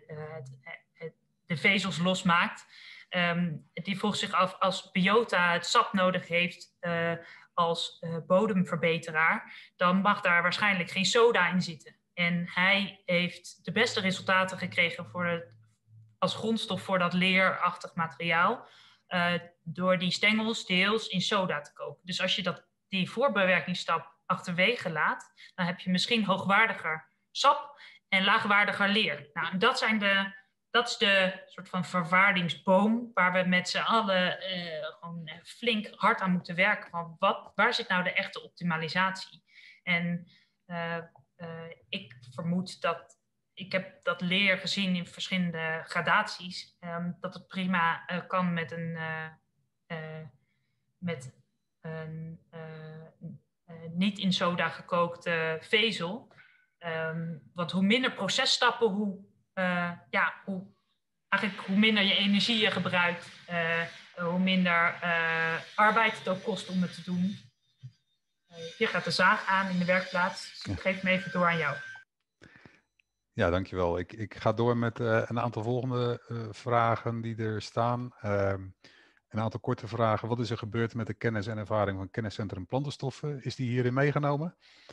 [SPEAKER 2] de vezels losmaakt. Die vroeg zich af, als Biota het sap nodig heeft als bodemverbeteraar, dan mag daar waarschijnlijk geen soda in zitten. En hij heeft de beste resultaten gekregen als grondstof voor dat leerachtig materiaal, door die stengels deels in soda te koken. Dus als je die voorbewerkingsstap achterwege laat, dan heb je misschien hoogwaardiger sap en laagwaardiger leer. Nou, dat is de soort van verwaardingsboom waar we met z'n allen gewoon flink hard aan moeten werken. Van waar zit nou de echte optimalisatie? En ik vermoed ik heb dat leer gezien in verschillende gradaties, dat het prima kan met een niet in soda gekookte vezel. Want hoe minder processtappen, hoe minder je energie je gebruikt, hoe minder arbeid het ook kost om het te doen. Hier gaat de zaag aan in de werkplaats. Dus ik geef hem even door aan jou.
[SPEAKER 1] Ja, dankjewel. Ik ga door met een aantal volgende vragen die er staan. Een aantal korte vragen. Wat is er gebeurd met de kennis en ervaring van Kenniscentrum Plantenstoffen? Is die hierin meegenomen?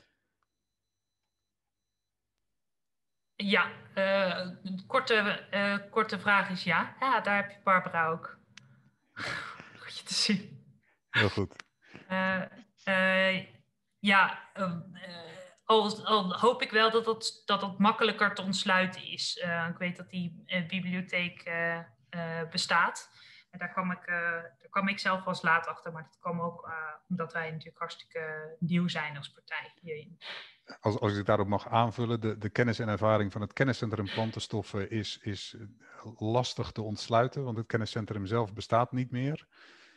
[SPEAKER 2] Ja, een korte vraag is ja. Ja, daar heb je Barbara ook. Goed je te zien.
[SPEAKER 1] Heel goed.
[SPEAKER 2] Al hoop ik wel dat het makkelijker te ontsluiten is. Ik weet dat die bibliotheek bestaat. En daar kwam ik zelf pas laat achter, maar dat kwam ook omdat wij natuurlijk hartstikke nieuw zijn als partij hierin.
[SPEAKER 1] Als ik daarop mag aanvullen, de kennis en ervaring van het kenniscentrum plantenstoffen is lastig te ontsluiten, want het kenniscentrum zelf bestaat niet meer.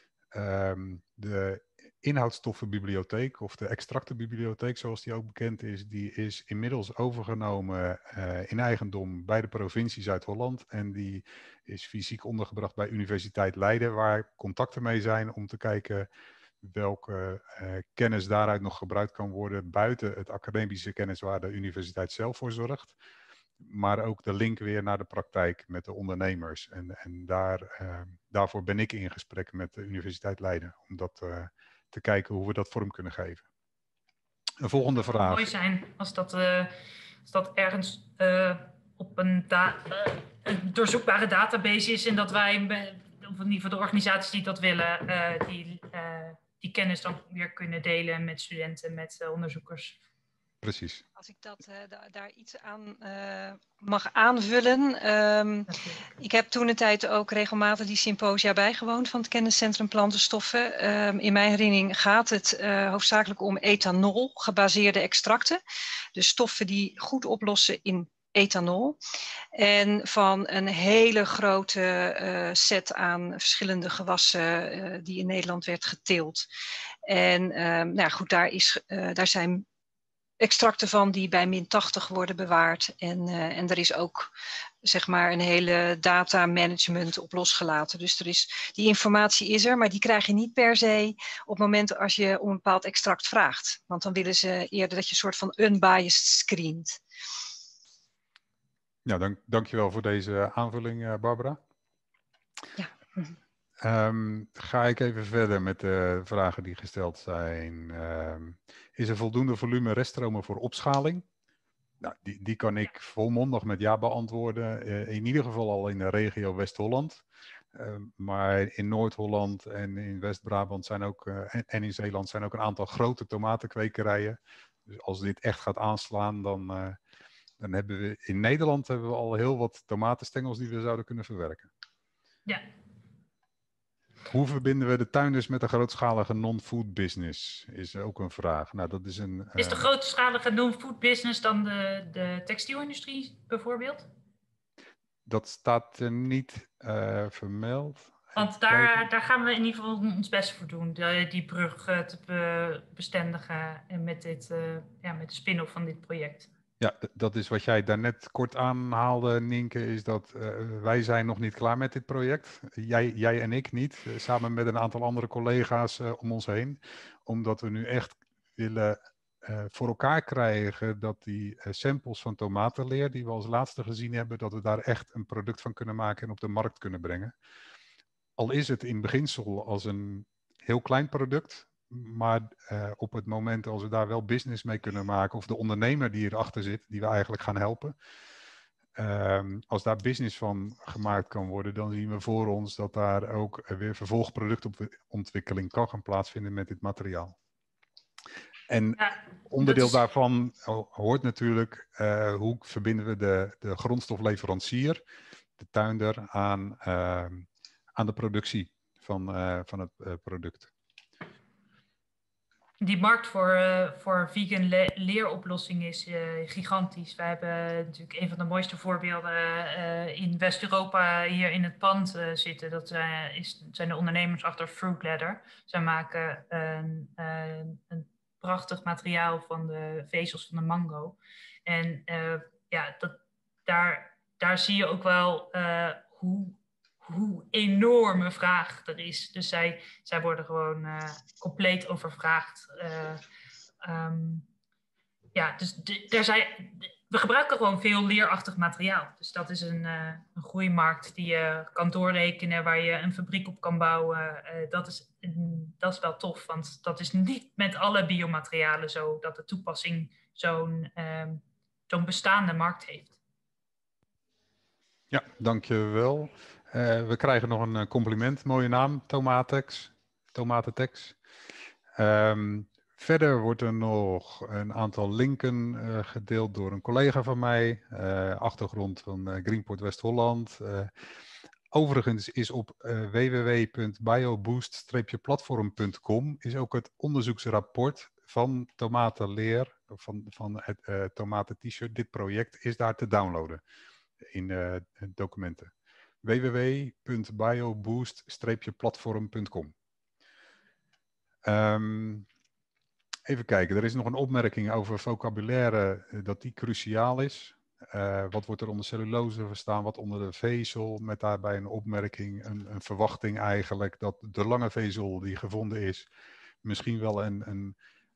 [SPEAKER 1] De inhoudstoffenbibliotheek of de extractenbibliotheek, zoals die ook bekend is, die is inmiddels overgenomen in eigendom bij de provincie Zuid-Holland. En die is fysiek ondergebracht bij Universiteit Leiden, waar contacten mee zijn om te kijken welke kennis daaruit nog gebruikt kan worden buiten het academische kennis waar de universiteit zelf voor zorgt. Maar ook de link weer naar de praktijk met de ondernemers. En daarvoor ben ik in gesprek met de Universiteit Leiden. Om dat te kijken hoe we dat vorm kunnen geven. Een volgende vraag.
[SPEAKER 2] Het zou mooi zijn als dat ergens op een doorzoekbare database is. En dat wij, of in ieder geval de organisaties die dat willen, die kennis dan weer kunnen delen met studenten, met onderzoekers.
[SPEAKER 1] Precies.
[SPEAKER 3] Als ik daar iets aan mag aanvullen. Ik heb toen een tijd ook regelmatig die symposia bijgewoond van het kenniscentrum plantenstoffen. In mijn herinnering gaat het hoofdzakelijk om ethanol gebaseerde extracten. Dus stoffen die goed oplossen in ethanol. En van een hele grote set aan verschillende gewassen die in Nederland werd geteeld. En goed, daar zijn extracten van die bij min 80 worden bewaard. En er is ook zeg maar een hele data management op losgelaten. Dus die informatie is er, maar die krijg je niet per se op het moment als je om een bepaald extract vraagt. Want dan willen ze eerder dat je een soort van unbiased screent.
[SPEAKER 1] Ja, dankjewel voor deze aanvulling, Barbara.
[SPEAKER 3] Ja.
[SPEAKER 1] Ga ik even verder met de vragen die gesteld zijn. Is er voldoende volume reststromen voor opschaling? Nou, die kan ik volmondig met ja beantwoorden. In ieder geval al in de regio West-Holland. Maar in Noord-Holland en in West-Brabant zijn ook, en in Zeeland zijn ook een aantal grote tomatenkwekerijen. Dus als dit echt gaat aanslaan, dan hebben we in Nederland al heel wat tomatenstengels die we zouden kunnen verwerken.
[SPEAKER 2] Ja.
[SPEAKER 1] Hoe verbinden we de tuinders met de grootschalige non-food business? Is ook een vraag. Nou, dat is
[SPEAKER 2] is de grootschalige non-food business dan de textielindustrie bijvoorbeeld?
[SPEAKER 1] Dat staat er niet vermeld.
[SPEAKER 2] Want daar gaan we in ieder geval ons best voor doen. Die brug te bestendigen en met de spin-off van dit project.
[SPEAKER 1] Ja, dat is wat jij daarnet kort aanhaalde, Nienke, is dat wij zijn nog niet klaar met dit project. Jij en ik niet, samen met een aantal andere collega's om ons heen. Omdat we nu echt willen voor elkaar krijgen dat die samples van tomatenleer, die we als laatste gezien hebben, dat we daar echt een product van kunnen maken en op de markt kunnen brengen. Al is het in beginsel als een heel klein product. Maar op het moment als we daar wel business mee kunnen maken, of de ondernemer die erachter zit, die we eigenlijk gaan helpen. Als daar business van gemaakt kan worden, dan zien we voor ons dat daar ook weer vervolgproductontwikkeling kan gaan plaatsvinden met dit materiaal. En onderdeel daarvan hoort natuurlijk, hoe verbinden we de grondstofleverancier, de tuinder, aan de productie van het product.
[SPEAKER 2] Die markt voor vegan leeroplossingen is gigantisch. We hebben natuurlijk een van de mooiste voorbeelden in West-Europa hier in het pand zitten. Dat zijn de ondernemers achter Fruit Ladder. Zij maken een prachtig materiaal van de vezels van de mango. En daar zie je ook wel hoe enorme vraag er is. Dus zij worden gewoon compleet overvraagd. We gebruiken gewoon veel leerachtig materiaal. Dus dat is een groeimarkt die je kan doorrekenen, waar je een fabriek op kan bouwen. Dat is wel tof, want dat is niet met alle biomaterialen zo, dat de toepassing zo'n bestaande markt heeft.
[SPEAKER 1] Ja, dankjewel. We krijgen nog een compliment. Mooie naam, Tomatex. Verder wordt er nog een aantal linken gedeeld door een collega van mij. Achtergrond van Greenport West-Holland. Overigens is op www.bioboost-platform.com is ook het onderzoeksrapport van Tomatenleer, van het Tomaten-t-shirt. Dit project is daar te downloaden in documenten. www.bioboost-platform.com. Even kijken, er is nog een opmerking over vocabulaire, dat die cruciaal is. Wat wordt er onder cellulose verstaan, wat onder de vezel, met daarbij een opmerking, een verwachting eigenlijk, dat de lange vezel die gevonden is, misschien wel een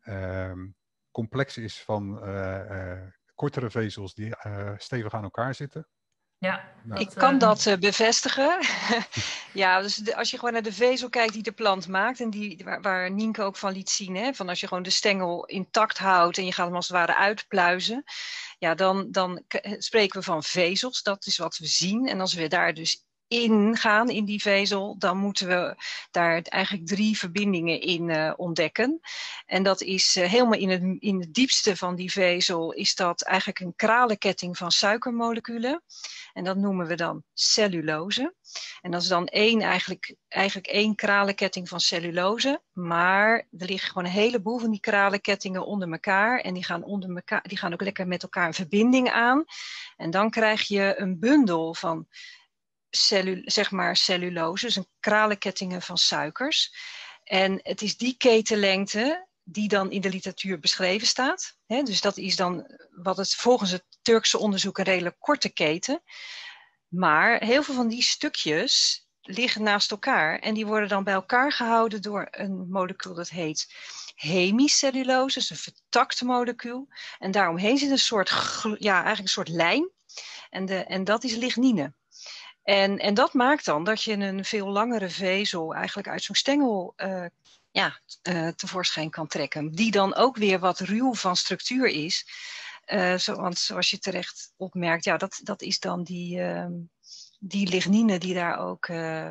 [SPEAKER 1] complex is van kortere vezels die stevig aan elkaar zitten.
[SPEAKER 2] Ja,
[SPEAKER 3] ik kan dat bevestigen. Ja, dus als je gewoon naar de vezel kijkt die de plant maakt, en waar Nienke ook van liet zien, hè, van als je gewoon de stengel intact houdt en je gaat hem als het ware uitpluizen, ja, dan spreken we van vezels. Dat is wat we zien. En als we daar dus ingaan in die vezel, dan moeten we daar eigenlijk 3 verbindingen in ontdekken. En dat is helemaal in het diepste van die vezel is dat eigenlijk een kralenketting van suikermoleculen. En dat noemen we dan cellulose. En dat is dan eigenlijk één kralenketting van cellulose. Maar er liggen gewoon een heleboel van die kralenkettingen onder elkaar. En die gaan ook lekker met elkaar een verbinding aan. En dan krijg je een bundel van cellulose, dus een kralenkettingen van suikers. En het is die ketenlengte die dan in de literatuur beschreven staat. Dus dat is dan wat het volgens het Turkse onderzoek een redelijk korte keten. Maar heel veel van die stukjes liggen naast elkaar. En die worden dan bij elkaar gehouden door een molecuul dat heet hemicellulose. Dus een vertakt molecuul. En daaromheen zit een soort lijm. En dat is lignine. En dat maakt dan dat je een veel langere vezel eigenlijk uit zo'n stengel tevoorschijn kan trekken. Die dan ook weer wat ruw van structuur is. Want zoals je terecht opmerkt, ja, dat is dan die lignine die daar ook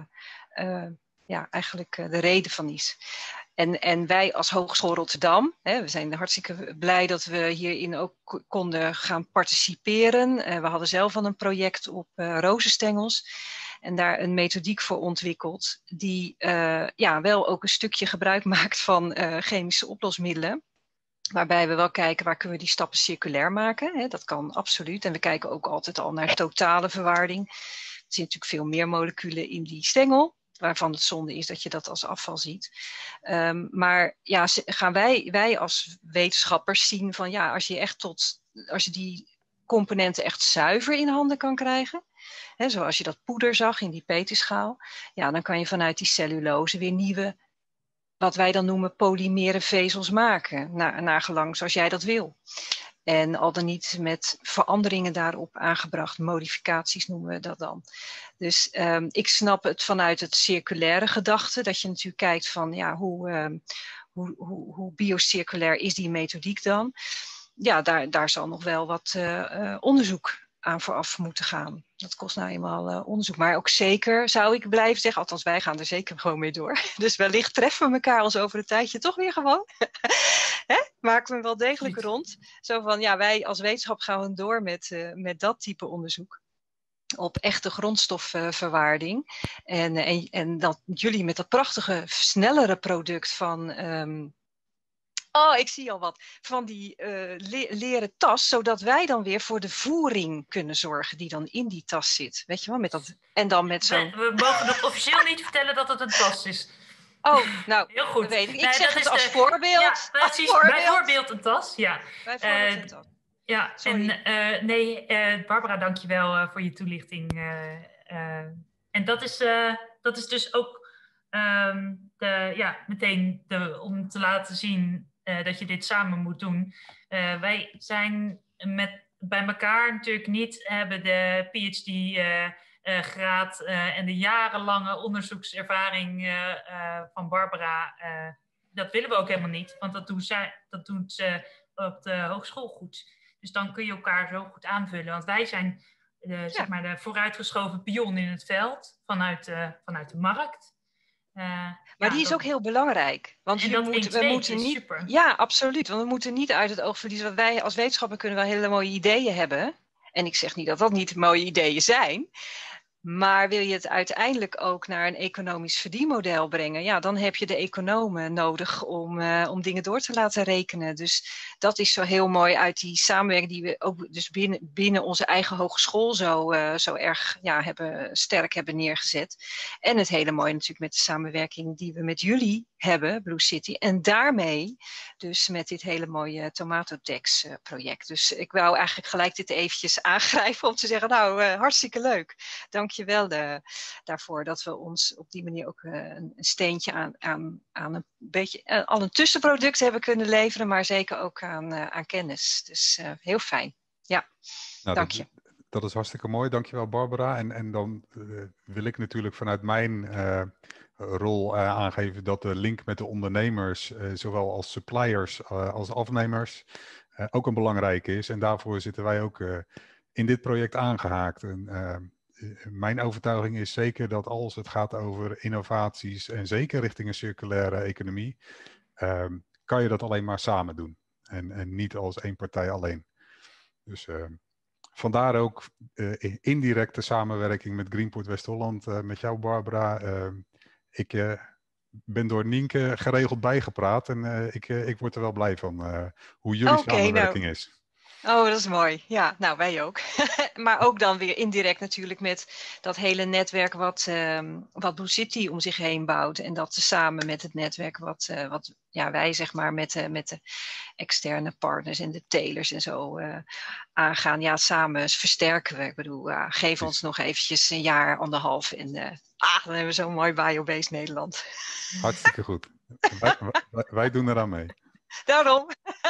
[SPEAKER 3] eigenlijk de reden van is. En wij als Hogeschool Rotterdam, we zijn hartstikke blij dat we hierin ook konden gaan participeren. We hadden zelf al een project op rozenstengels en daar een methodiek voor ontwikkeld die wel ook een stukje gebruik maakt van chemische oplosmiddelen. Waarbij we wel kijken waar kunnen we die stappen circulair maken. Dat kan absoluut. En we kijken ook altijd al naar totale verwaarding. Er zitten natuurlijk veel meer moleculen in die stengel. Waarvan het zonde is dat je dat als afval ziet. Maar ja, gaan wij als wetenschappers zien van ja, als je die componenten echt zuiver in handen kan krijgen. Zoals je dat poeder zag in die petischaal. Ja, dan kan je vanuit die cellulose weer nieuwe, wat wij dan noemen polymere vezels maken. Naar gelang zoals jij dat wil. En al dan niet met veranderingen daarop aangebracht. Modificaties noemen we dat dan. Dus ik snap het vanuit het circulaire gedachte. Dat je natuurlijk kijkt van ja, hoe biocirculair is die methodiek dan. Ja, daar zal nog wel wat onderzoek aan vooraf moeten gaan. Dat kost nou eenmaal onderzoek. Maar ook zeker zou ik blijven zeggen, althans wij gaan er zeker gewoon mee door. Dus wellicht treffen we elkaar ons over een tijdje toch weer gewoon. Maken we wel degelijk rond. Zo van, ja, wij als wetenschap gaan we door met dat type onderzoek. Op echte grondstofverwaarding. En dat jullie met dat prachtige, snellere product van... ik zie al wat. Van die leren tas, zodat wij dan weer voor de voering kunnen zorgen die dan in die tas zit. Weet je wel, met dat. En dan met zo'n.
[SPEAKER 2] We mogen nog officieel niet vertellen dat het een tas is.
[SPEAKER 3] Oh, nou,
[SPEAKER 2] heel goed.
[SPEAKER 3] Weet ik zeg het als voorbeeld.
[SPEAKER 2] Ja, precies, bijvoorbeeld een tas. Ja.
[SPEAKER 3] Bijvoorbeeld een tas.
[SPEAKER 2] Ja, en Barbara, dankjewel voor je toelichting. En dat is dus ook meteen om te laten zien dat je dit samen moet doen. Wij zijn bij elkaar natuurlijk niet, hebben de PhD-graad en de jarenlange onderzoekservaring van Barbara. Dat willen we ook helemaal niet, want dat doet ze op de hogeschool goed. Dus dan kun je elkaar zo goed aanvullen. Want wij zijn zeg maar de vooruitgeschoven pion in het veld vanuit de markt.
[SPEAKER 3] Maar die is ook heel belangrijk. Want we moeten niet. Super. Ja, absoluut. Want we moeten niet uit het oog verliezen. Want wij als wetenschapper kunnen wel hele mooie ideeën hebben. En ik zeg niet dat dat niet mooie ideeën zijn. Maar wil je het uiteindelijk ook naar een economisch verdienmodel brengen, ja, dan heb je de economen nodig om dingen door te laten rekenen. Dus dat is zo heel mooi uit die samenwerking die we ook dus binnen onze eigen hogeschool zo erg sterk hebben neergezet. En het hele mooie natuurlijk met de samenwerking die we met jullie hebben, Blue City. En daarmee dus met dit hele mooie Tomatotex project. Dus ik wou eigenlijk gelijk dit eventjes aangrijpen om te zeggen, nou, hartstikke leuk. Dank je wel daarvoor dat we ons op die manier ook een steentje aan een beetje al een tussenproduct hebben kunnen leveren, maar zeker ook aan kennis. Dus heel fijn. Ja, nou, dank je.
[SPEAKER 1] Dat is hartstikke mooi. Dankjewel, Barbara. En dan wil ik natuurlijk vanuit mijn rol aangeven dat de link met de ondernemers, zowel als suppliers als afnemers, ook een belangrijke is. En daarvoor zitten wij ook in dit project aangehaakt. En, mijn overtuiging is zeker dat als het gaat over innovaties en zeker richting een circulaire economie, kan je dat alleen maar samen doen. En niet als één partij alleen. Dus vandaar ook indirecte samenwerking met Greenport West-Holland, met jou Barbara. Ik ben door Nienke geregeld bijgepraat en ik word er wel blij van hoe jullie samenwerking is.
[SPEAKER 3] Oh, dat is mooi. Ja, nou wij ook. Maar ook dan weer indirect natuurlijk met dat hele netwerk wat Blue City om zich heen bouwt. En dat samen met het netwerk wat wij zeg maar met de externe partners en de telers en zo aangaan. Ja, samen versterken we. Ik bedoel, geef ons nog eventjes een jaar, anderhalf en dan hebben we zo'n mooi biobased Nederland.
[SPEAKER 1] Hartstikke goed. Wij doen eraan mee.
[SPEAKER 3] Daarom.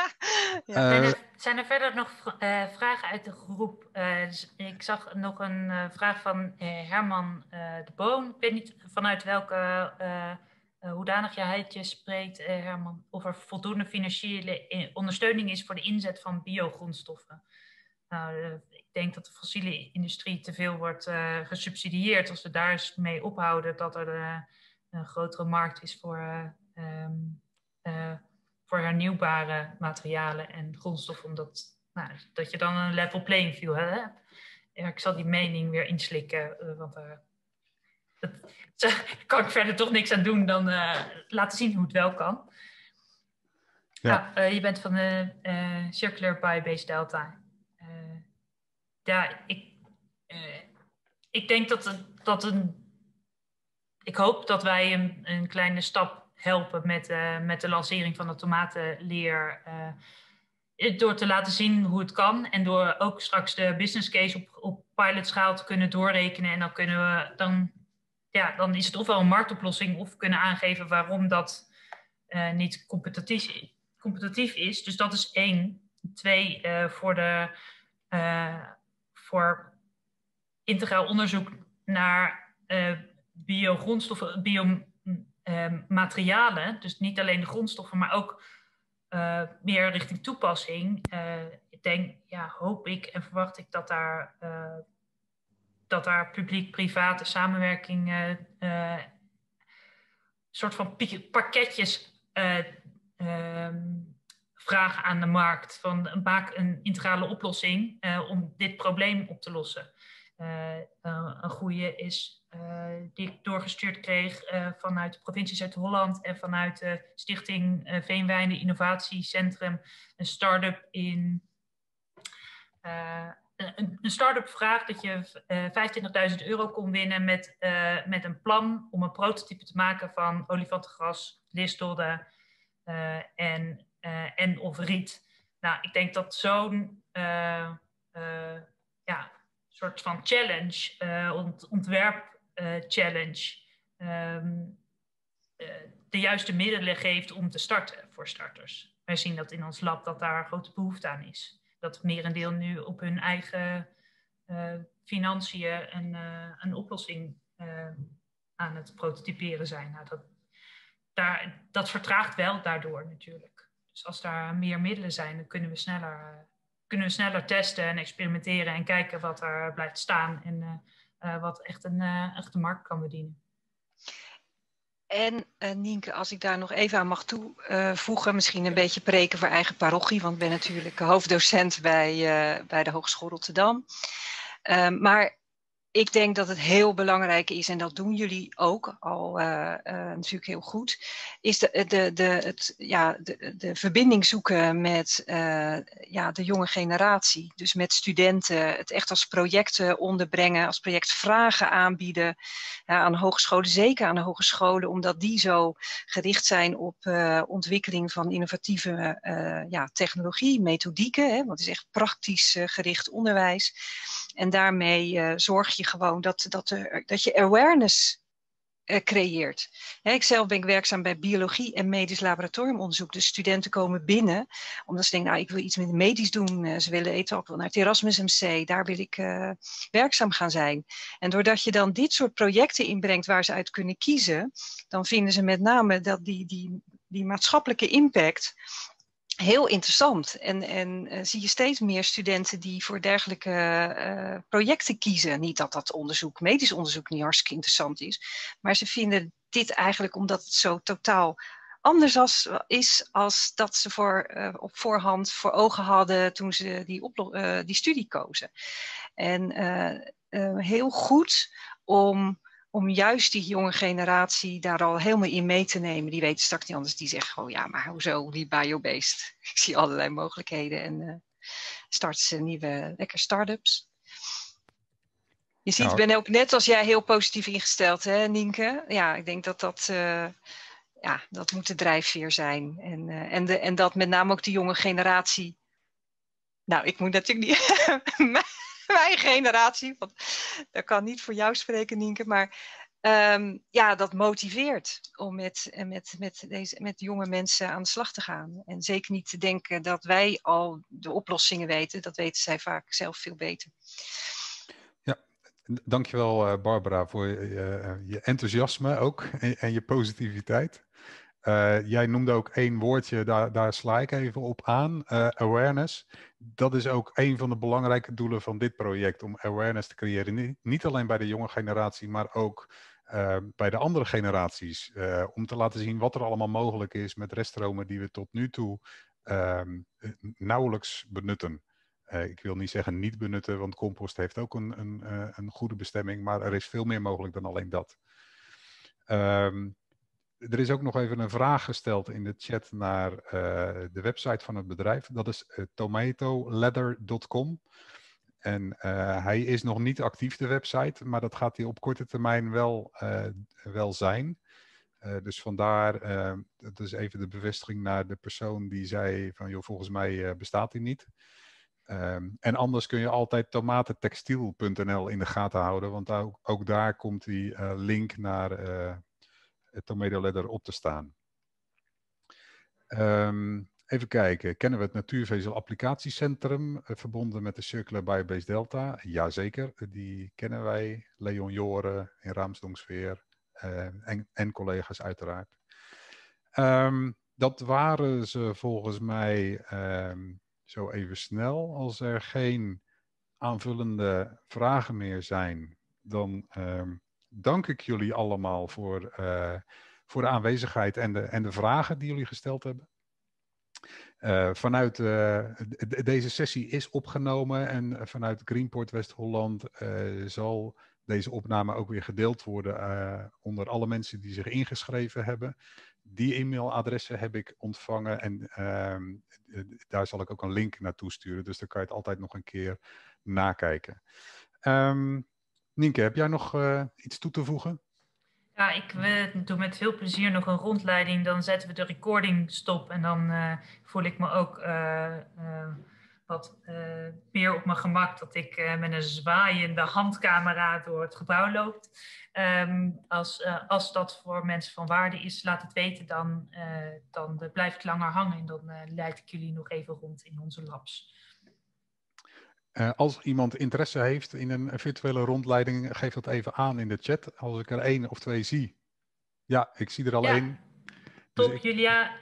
[SPEAKER 2] Ja. Zijn er verder nog vragen uit de groep? Dus ik zag nog een vraag van Herman de Boon. Ik weet niet vanuit welke hoedanigheid je spreekt, Herman. Of er voldoende financiële ondersteuning is voor de inzet van biogrondstoffen. Ik denk dat de fossiele industrie te veel wordt gesubsidieerd. Als we daar eens mee ophouden dat er een grotere markt is voor hernieuwbare materialen en grondstoffen, omdat dat je dan een level playing field hebt. Ja, ik zal die mening weer inslikken, want daar kan ik verder toch niks aan doen dan laten zien hoe het wel kan. Ja. Nou, je bent van de Circular Biobased Delta. Ik denk ik hoop dat wij een kleine stap helpen met de lancering van de tomatenleer. Door te laten zien hoe het kan. En door ook straks de business case op pilotschaal te kunnen doorrekenen. En dan kunnen we dan is het ofwel een marktoplossing of kunnen aangeven waarom dat niet competitief is. Dus dat is 1. 2, voor integraal onderzoek naar biogrondstoffen, materialen, dus niet alleen de grondstoffen, maar ook meer richting toepassing. Ik denk, hoop ik en verwacht ik dat daar publiek-private samenwerking soort van pakketjes vragen aan de markt. Van maak een integrale oplossing om dit probleem op te lossen. Een goede is die ik doorgestuurd kreeg vanuit de provincie Zuid-Holland en vanuit de Stichting Veenwijnen Innovatiecentrum. Een start-up een start-up vraagt dat je €25.000 kon winnen met een plan om een prototype te maken van olifantengras, listodden en of riet. Nou, ik denk dat zo'n soort van challenge, ontwerp challenge, de juiste middelen geeft om te starten voor starters. Wij zien dat in ons lab dat daar grote behoefte aan is. Dat het merendeel nu op hun eigen financiën een oplossing aan het prototyperen zijn. Nou, dat vertraagt wel daardoor natuurlijk. Dus als daar meer middelen zijn, dan kunnen we sneller testen en experimenteren en kijken wat er blijft staan en wat echt een echte markt kan bedienen.
[SPEAKER 3] En Nienke, als ik daar nog even aan mag toevoegen, misschien een beetje preken voor eigen parochie, want ik ben natuurlijk hoofddocent bij de Hogeschool Rotterdam. Maar ik denk dat het heel belangrijk is, en dat doen jullie ook al natuurlijk heel goed, is de verbinding zoeken met de jonge generatie. Dus met studenten, het echt als projecten onderbrengen, als projectvragen aanbieden aan hogescholen, zeker aan de hogescholen, omdat die zo gericht zijn op ontwikkeling van innovatieve technologie, methodieken, want het is echt praktisch gericht onderwijs. En daarmee zorg je gewoon dat je awareness creëert. Ik zelf ben werkzaam bij biologie en medisch laboratoriumonderzoek. Dus studenten komen binnen omdat ze denken, nou, ik wil iets met medisch doen. Ze willen eten, ook wel naar het Erasmus MC. Daar wil ik werkzaam gaan zijn. En doordat je dan dit soort projecten inbrengt waar ze uit kunnen kiezen, dan vinden ze met name dat die maatschappelijke impact heel interessant. En zie je steeds meer studenten die voor dergelijke projecten kiezen. Niet dat onderzoek, medisch onderzoek, niet hartstikke interessant is. Maar ze vinden dit eigenlijk omdat het zo totaal anders is als dat ze op voorhand voor ogen hadden toen ze die studie kozen. En heel goed om juist die jonge generatie daar al helemaal in mee te nemen. Die weten straks niet anders. Die zeggen gewoon, ja, maar hoezo die biobased? Ik zie allerlei mogelijkheden en starten ze nieuwe lekker start-ups. Je ziet, ik ben ook net als jij heel positief ingesteld, hè, Nienke? Ja, ik denk dat moet de drijfveer zijn. En dat met name ook de jonge generatie. Nou, ik moet natuurlijk niet... Mijn generatie, want dat kan niet voor jou spreken, Nienke, maar dat motiveert om met jonge mensen aan de slag te gaan. En zeker niet te denken dat wij al de oplossingen weten, dat weten zij vaak zelf veel beter.
[SPEAKER 1] Ja, dankjewel Barbara voor je enthousiasme ook en je positiviteit. Jij noemde ook één woordje, daar sla ik even op aan, awareness. Dat is ook een van de belangrijke doelen van dit project, om awareness te creëren. Niet alleen bij de jonge generatie, maar ook bij de andere generaties. Om te laten zien wat er allemaal mogelijk is met reststromen die we tot nu toe nauwelijks benutten. Ik wil niet zeggen niet benutten, want compost heeft ook een goede bestemming, maar er is veel meer mogelijk dan alleen dat. Er is ook nog even een vraag gesteld in de chat naar de website van het bedrijf. Dat is tomatoleather.com. En hij is nog niet actief, de website, maar dat gaat hij op korte termijn wel zijn. Dus vandaar, dat is even de bevestiging naar de persoon die zei van, joh, volgens mij bestaat die niet. En anders kun je altijd tomatentextiel.nl in de gaten houden, want ook daar komt die link naar het Tomato Leather op te staan. Even kijken, kennen we het Natuurvezel Applicatiecentrum verbonden met de Circular Biobased Delta? Jazeker, die kennen wij. Leon Joren in Raamsdonksveer en collega's uiteraard. Dat waren ze volgens mij zo even snel. Als er geen aanvullende vragen meer zijn, dan dank ik jullie allemaal voor de aanwezigheid en de vragen die jullie gesteld hebben. Vanuit deze sessie is opgenomen en vanuit Greenport West-Holland zal deze opname ook weer gedeeld worden onder alle mensen die zich ingeschreven hebben. Die e-mailadressen heb ik ontvangen en daar zal ik ook een link naartoe sturen. Dus dan kan je het altijd nog een keer nakijken. Nienke, heb jij nog iets toe te voegen?
[SPEAKER 2] Ja, ik doe met veel plezier nog een rondleiding. Dan zetten we de recording stop en dan voel ik me ook wat meer op mijn gemak dat ik met een zwaaiende handcamera door het gebouw loop. Als dat voor mensen van waarde is, laat het weten, dan blijf ik langer hangen en dan leid ik jullie nog even rond in onze labs.
[SPEAKER 1] Als iemand interesse heeft in een virtuele rondleiding, geef dat even aan in de chat. Als ik er 1 of 2 zie. Ja, ik zie er al 1.
[SPEAKER 2] Top, dus Julia.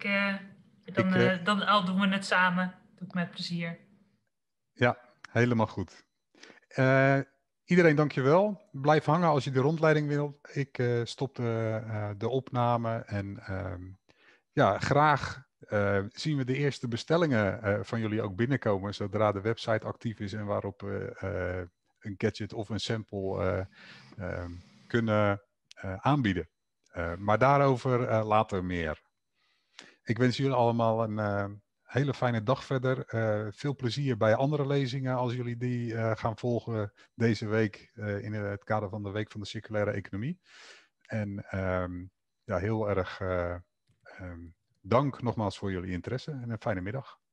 [SPEAKER 2] Dan doen we het samen. Doe ik met plezier.
[SPEAKER 1] Ja, helemaal goed. Iedereen dankjewel. Blijf hangen als je de rondleiding wilt. Ik stop de opname en graag zien we de eerste bestellingen van jullie ook binnenkomen zodra de website actief is en waarop we een gadget of een sample kunnen aanbieden. Maar daarover later meer. Ik wens jullie allemaal een hele fijne dag verder. Veel plezier bij andere lezingen als jullie die gaan volgen deze week in het kader van de Week van de Circulaire Economie. En heel erg dank nogmaals voor jullie interesse en een fijne middag.